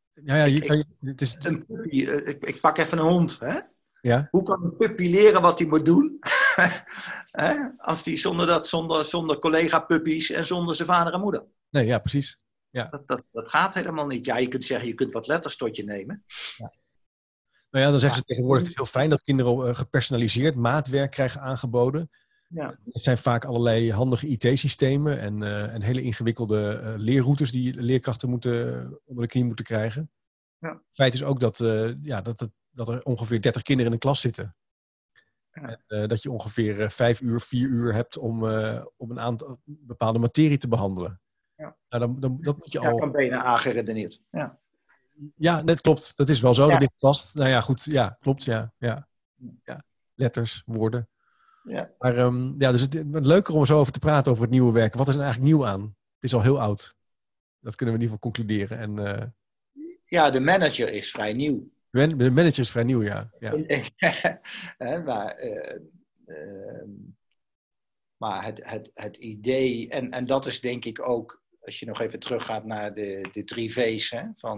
ik pak even een hond. Hè? Ja? Hoe kan een puppy leren wat hij moet doen? Als hij zonder collega-puppies en zonder zijn vader en moeder. Nee, ja, precies. Ja. Dat gaat helemaal niet. Ja, je kunt zeggen, je kunt wat letters tot je nemen. Ja. Nou ja, dan zeggen ze tegenwoordig, het is heel fijn dat kinderen gepersonaliseerd maatwerk krijgen aangeboden. Ja. Het zijn vaak allerlei handige IT-systemen en hele ingewikkelde leerroutes die leerkrachten onder de knie moeten krijgen. Ja. Het feit is ook dat er ongeveer 30 kinderen in een klas zitten. Ja. En, dat je ongeveer 4 uur hebt om een bepaalde materie te behandelen. Ja. Nou, dat moet je al... kan bijna aangeredeneerd. Ja. Ja, dat klopt. Dat is wel zo. Ja. Dat ligt vast. Nou ja, goed. Ja, klopt. Ja. Letters, woorden. Ja. Maar dus het leuker om er zo over te praten over het nieuwe werk. Wat is er eigenlijk nieuw aan? Het is al heel oud. Dat kunnen we in ieder geval concluderen. En, ja, de manager is vrij nieuw. De manager is vrij nieuw, ja. Maar het idee, en dat is denk ik ook, als je nog even teruggaat naar de 3 V's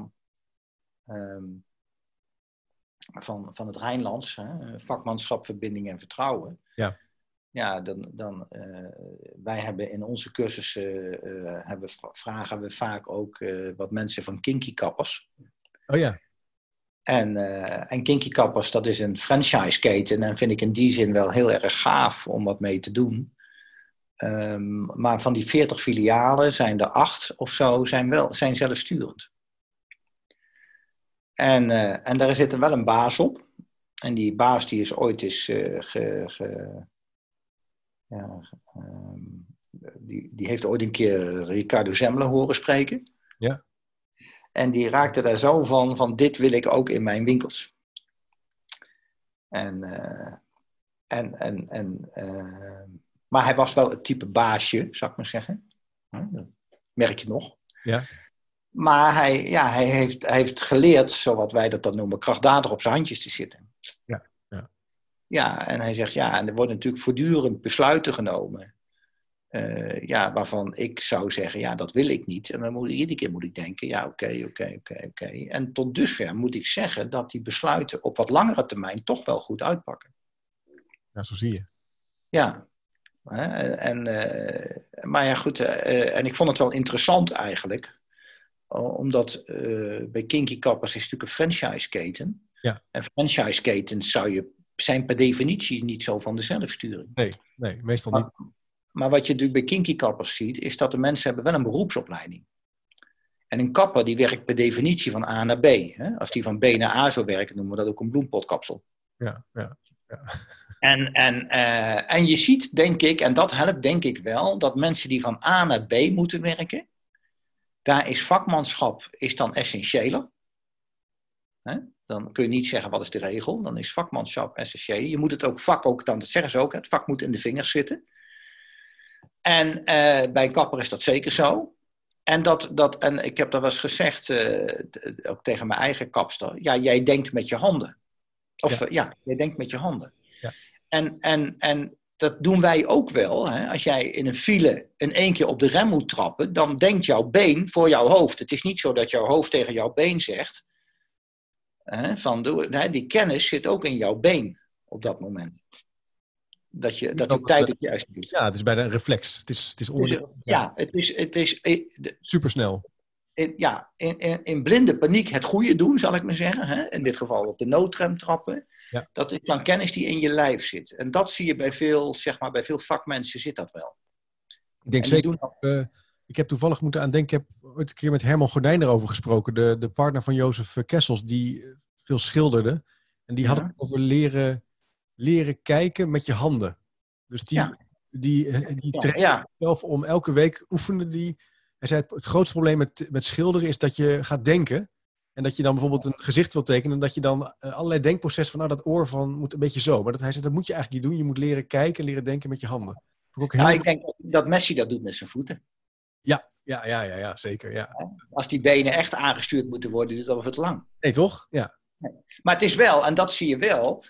van het Rijnlands, vakmanschap, verbinding en vertrouwen. Ja. Ja, wij hebben in onze cursussen vragen we vaak ook wat mensen van Kinky Kappers. Oh ja. En Kinky Kappers, dat is een franchise-keten en vind ik in die zin wel heel erg gaaf om wat mee te doen. Maar van die 40 filialen zijn er 8 of zo zijn zelfsturend. En daar zit er wel een baas op. En die baas die is ooit die heeft ooit een keer Ricardo Semler horen spreken. Ja. En die raakte daar zo van dit wil ik ook in mijn winkels. Maar hij was wel het type baasje, zou ik maar zeggen. Dat merk je nog. Ja. Maar hij heeft geleerd, zoals wij dat dan noemen, krachtdadig op zijn handjes te zitten. Ja. Ja, en hij zegt, en er worden natuurlijk voortdurend besluiten genomen. Waarvan ik zou zeggen, dat wil ik niet. En dan iedere keer moet ik denken, oké. En tot dusver moet ik zeggen dat die besluiten op wat langere termijn toch wel goed uitpakken. Ja, zo zie je. Ja. Maar ja, goed. En ik vond het wel interessant eigenlijk. Omdat bij Kinky Kappers is natuurlijk een franchise-keten. Ja. En franchise-ketens zijn per definitie niet zo van de zelfsturing. Nee, meestal niet. Maar wat je natuurlijk bij Kinky Kappers ziet, is dat de mensen hebben wel een beroepsopleiding. En een kapper die werkt per definitie van A naar B. Hè? Als die van B naar A zou werken, noemen we dat ook een bloempotkapsel. Ja. En je ziet, denk ik, en dat helpt denk ik wel, dat mensen die van A naar B moeten werken, daar is vakmanschap dan essentiëler. Dan kun je niet zeggen wat is de regel, dan is vakmanschap essentieel. Je moet het ook, dat zeggen ze ook, het vak moet in de vingers zitten. En bij een kapper is dat zeker zo. En ik heb dat wel eens gezegd, ook tegen mijn eigen kapster. Ja, jij denkt met je handen. Jij denkt met je handen. Ja. En dat doen wij ook wel. Hè? Als jij in een file in 1 keer op de rem moet trappen, dan denkt jouw been voor jouw hoofd. Het is niet zo dat jouw hoofd tegen jouw been zegt, Die kennis zit ook in jouw been op dat moment. Dat de tijd het juist doet. Ja, het is bijna een reflex. Het is onderdeel. Ja, het is supersnel. In blinde paniek het goede doen, zal ik maar zeggen. Hè? In dit geval op de noodrem trappen. Ja. Dat is dan kennis die in je lijf zit. En dat zie je bij veel vakmensen zit dat wel. Ik denk zeker. Ik heb toevallig moeten aan denken, ik heb ooit een keer met Herman Gordijn erover gesproken. De partner van Jozef Kessels, die veel schilderde. En die had het over leren kijken met je handen. Dus die traint zelf om elke week oefenen die. Hij zei, het grootste probleem met schilderen is dat je gaat denken. En dat je dan bijvoorbeeld een gezicht wil tekenen. En dat je dan allerlei denkprocessen van, dat oor van moet een beetje zo. Maar hij zei, dat moet je eigenlijk niet doen. Je moet leren kijken, leren denken met je handen. Ik denk dat Messi dat doet met zijn voeten. Ja, zeker. Ja. Als die benen echt aangestuurd moeten worden, duurt dat wel wat lang. Nee, toch? Ja. Nee. Maar het is wel, en dat zie je wel,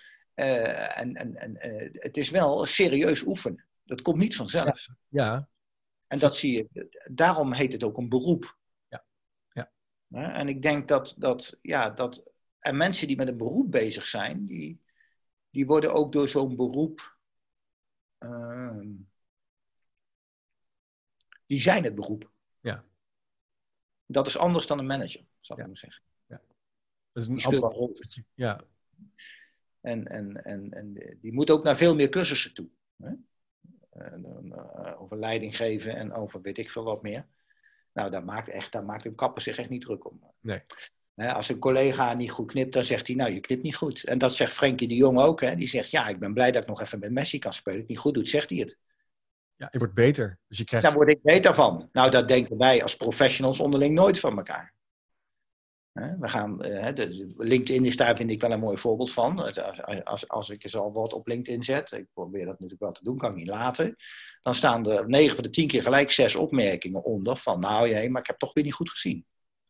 het is wel serieus oefenen. Dat komt niet vanzelf. Ja. En dat zie je, daarom heet het ook een beroep. Ja. En ik denk dat en mensen die met een beroep bezig zijn, die worden ook door zo'n beroep, die zijn het beroep. Ja. Dat is anders dan een manager, zal ik maar zeggen. Ja. Dat is een andere rol. Ja. En die moet ook naar veel meer cursussen toe. Hè? Over leiding geven en over weet ik veel wat meer. Nou, daar maakt een kapper zich echt niet druk om. Nee. Als een collega niet goed knipt, dan zegt hij, nou, je knipt niet goed. En dat zegt Frenkie de Jong ook. Hè? Die zegt, ja, ik ben blij dat ik nog even met Messi kan spelen. Als ik niet goed doet, zegt hij het. Ja, je wordt beter. Dus je krijgt... Daar word ik beter van. Nou, dat denken wij als professionals onderling nooit van elkaar. We gaan, LinkedIn is daar, vind ik, wel een mooi voorbeeld van. Als ik eens al wat op LinkedIn zet, ik probeer dat natuurlijk wel te doen, kan ik niet laten. Dan staan er 9 van de 10 keer gelijk 6 opmerkingen onder van, nou jee, maar ik heb toch weer niet goed gezien.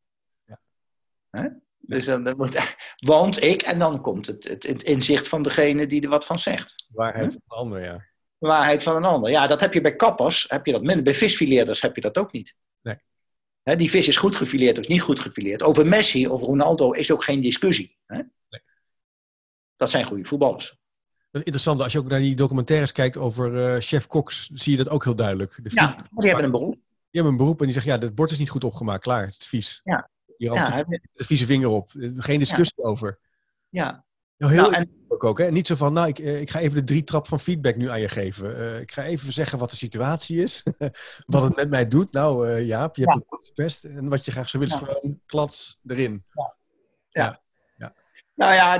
Ja. Dus want en dan komt het inzicht van degene die er wat van zegt. Waarheid van de ander, ja. De waarheid van een ander. Ja, dat heb je bij kappers, heb je dat minder. Bij visfileerders heb je dat ook niet. Nee. Die vis is goed gefileerd of niet goed gefileerd. Over Messi of Ronaldo is ook geen discussie. Nee. Dat zijn goede voetballers. Dat is interessant. Als je ook naar die documentaires kijkt over chef Cox, zie je dat ook heel duidelijk. Die hebben een beroep. Die hebben een beroep en die zeggen, het bord is niet goed opgemaakt. Klaar, het is vies. Ja. Hier de vieze vinger op. Geen discussie over. Ja. Ook, hè? Niet zo van, ik ga even de 3 trap van feedback nu aan je geven. Ik ga even zeggen wat de situatie is. Wat het met mij doet. Nou, Jaap, je hebt het verpest. En wat je graag zou willen is gewoon klats erin. Ja. Nou ja,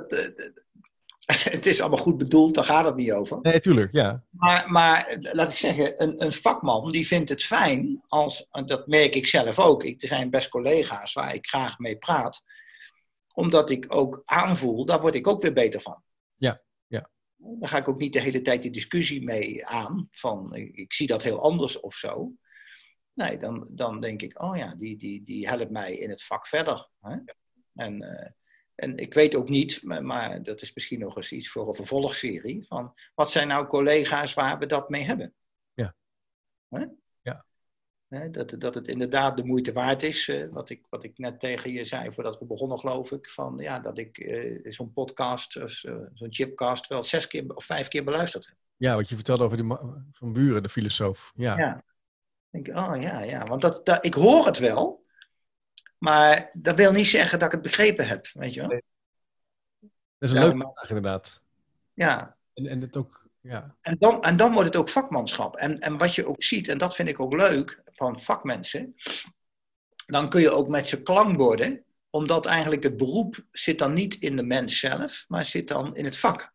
het is allemaal goed bedoeld. Daar gaat het niet over. Nee, tuurlijk, ja. Maar laat ik zeggen, een vakman die vindt het fijn als, en dat merk ik zelf ook. Er zijn best collega's waar ik graag mee praat. Omdat ik ook aanvoel, daar word ik ook weer beter van. Ja. Dan ga ik ook niet de hele tijd die discussie mee aan. Van, ik zie dat heel anders of zo. Nee, dan denk ik, oh ja, die helpt mij in het vak verder. Hè? En ik weet ook niet, maar dat is misschien nog eens iets voor een vervolgserie. Van, wat zijn nou collega's waar we dat mee hebben? Ja. Hè? Ja. Dat het inderdaad de moeite waard is. Wat ik net tegen je zei voordat we begonnen, geloof ik. Van, dat ik zo'n podcast, zo'n chipcast, wel 6 keer of 5 keer beluisterd heb. Ja, wat je vertelde over Van Buren, de filosoof. Ja. Ik denk, want ik hoor het wel. Maar dat wil niet zeggen dat ik het begrepen heb. Weet je wel? Nee. Dat is een leuke vraag, inderdaad. Ja. En het ook... Ja. En dan wordt het ook vakmanschap. En wat je ook ziet, en dat vind ik ook leuk van vakmensen, dan kun je ook met ze klankborden, omdat eigenlijk het beroep zit dan niet in de mens zelf, maar zit dan in het vak.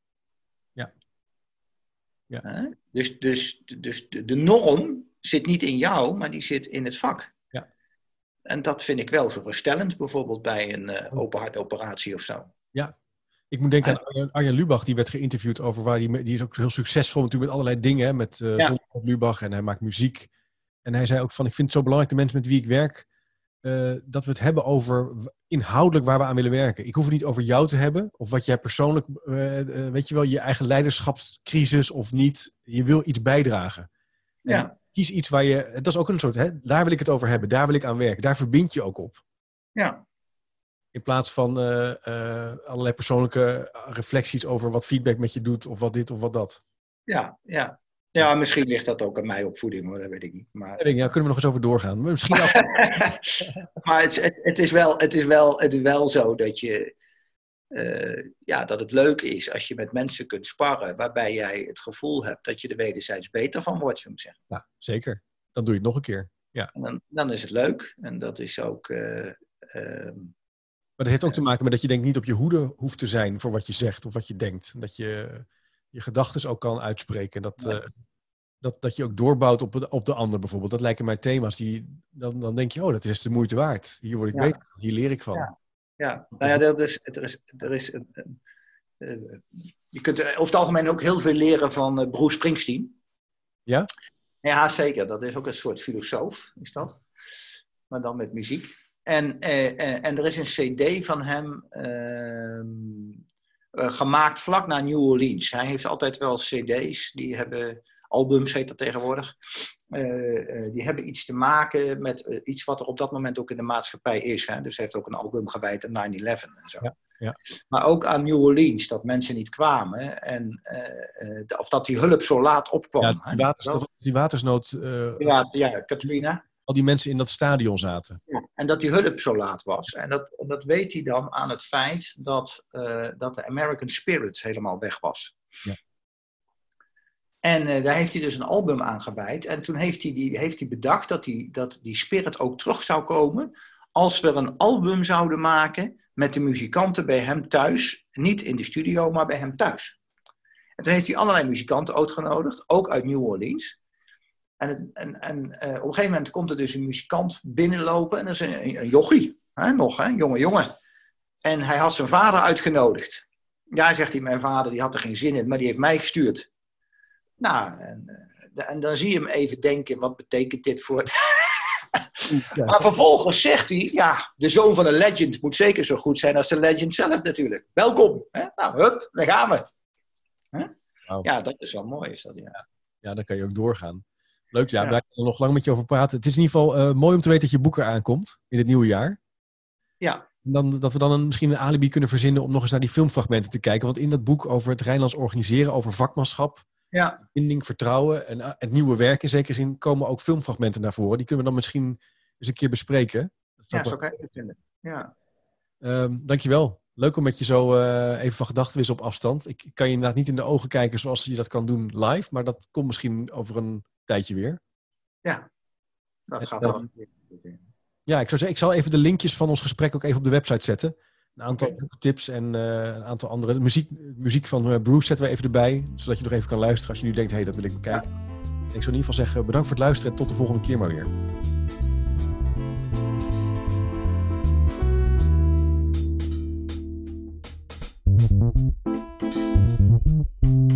Ja. Dus de norm zit niet in jou, maar die zit in het vak. Ja. En dat vind ik wel geruststellend, bijvoorbeeld bij een open hartoperatie of zo. Ja. Ik moet denken aan Arjen Lubach, die werd geïnterviewd over die is ook heel succesvol natuurlijk met allerlei dingen, met Zondag Lubach en hij maakt muziek. En hij zei ook van, ik vind het zo belangrijk, de mensen met wie ik werk, dat we het hebben over inhoudelijk waar we aan willen werken. Ik hoef het niet over jou te hebben, of wat jij persoonlijk, weet je wel, je eigen leiderschapscrisis of niet. Je wil iets bijdragen. En kies iets waar je, dat is ook een soort, daar wil ik het over hebben, daar wil ik aan werken, daar verbind je ook op. Ja. In plaats van allerlei persoonlijke reflecties over wat feedback met je doet. Of wat dit of wat dat. Ja, misschien ligt dat ook aan mijn opvoeding, hoor. Dat weet ik niet. Maar... Daar kunnen we nog eens over doorgaan. Maar misschien ook... Maar het is wel zo dat je... dat het leuk is als je met mensen kunt sparren... waarbij jij het gevoel hebt dat je er wederzijds beter van wordt, zou ik zeggen. Ja, zeker. Dan doe je het nog een keer. Ja. En dan is het leuk. En dat is ook... Maar dat heeft ook te maken met dat je niet op je hoede hoeft te zijn voor wat je zegt of wat je denkt. Dat je je gedachten ook kan uitspreken. Dat je ook doorbouwt op de ander bijvoorbeeld. Dat lijken mij thema's die... Dan denk je, dat is de moeite waard. Hier word ik beter. Hier leer ik van. Ja. Nou ja, je kunt over het algemeen ook heel veel leren van Bruce Springsteen. Ja? Ja, zeker. Dat is ook een soort filosoof, is dat. Maar dan met muziek. En er is een cd van hem gemaakt vlak na New Orleans. Hij heeft altijd wel cd's, die hebben, albums heet dat tegenwoordig, die hebben iets te maken met iets wat er op dat moment ook in de maatschappij is. Hè? Dus hij heeft ook een album gewijd aan 9/11 en zo. Ja. Maar ook aan New Orleans, dat mensen niet kwamen en of dat die hulp zo laat opkwam. Ja, die watersnood... Katrina. Al die mensen in dat stadion zaten. Ja, en dat die hulp zo laat was. En dat weet hij dan aan het feit dat de American Spirit helemaal weg was. Ja. En daar heeft hij dus een album aan gewijd. En toen heeft hij bedacht dat die spirit ook terug zou komen als we een album zouden maken met de muzikanten bij hem thuis. Niet in de studio, maar bij hem thuis. En toen heeft hij allerlei muzikanten uitgenodigd, ook uit New Orleans. En op een gegeven moment komt er dus een muzikant binnenlopen. En dat is een jochie. Een jonge jongen. En hij had zijn vader uitgenodigd. Ja, zegt hij, mijn vader die had er geen zin in. Maar die heeft mij gestuurd. Nou, en dan zie je hem even denken. Wat betekent dit voor... Ja. Maar vervolgens zegt hij... Ja, de zoon van een legend moet zeker zo goed zijn als de legend zelf natuurlijk. Welkom. Nou, hup, daar gaan we. Wow. Ja, dat is wel mooi. Is dat, ja, dan kan je ook doorgaan. Leuk, daar kan ik nog lang met je over praten. Het is in ieder geval mooi om te weten dat je boek eraan komt in het nieuwe jaar. Ja. Dat we dan misschien een alibi kunnen verzinnen om nog eens naar die filmfragmenten te kijken. Want in dat boek over het Rijnlands organiseren, over vakmanschap, binding, vertrouwen en het nieuwe werk in zekere zin komen ook filmfragmenten naar voren. Die kunnen we dan misschien eens een keer bespreken. Ja, zo kan je het vinden. Ja. Dankjewel. Leuk om met je zo even van gedachten wisselen op afstand. Ik kan je inderdaad niet in de ogen kijken zoals je dat kan doen live, maar dat komt misschien over een tijdje weer. Ja, dat gaat wel. Ja, ik zou zeggen, ik zal even de linkjes van ons gesprek ook even op de website zetten. Een aantal tips en een aantal andere. Muziek van Bruce zetten we even erbij, zodat je nog even kan luisteren als je nu denkt, dat wil ik bekijken. Ja. Ik zou in ieder geval zeggen, bedankt voor het luisteren en tot de volgende keer maar weer.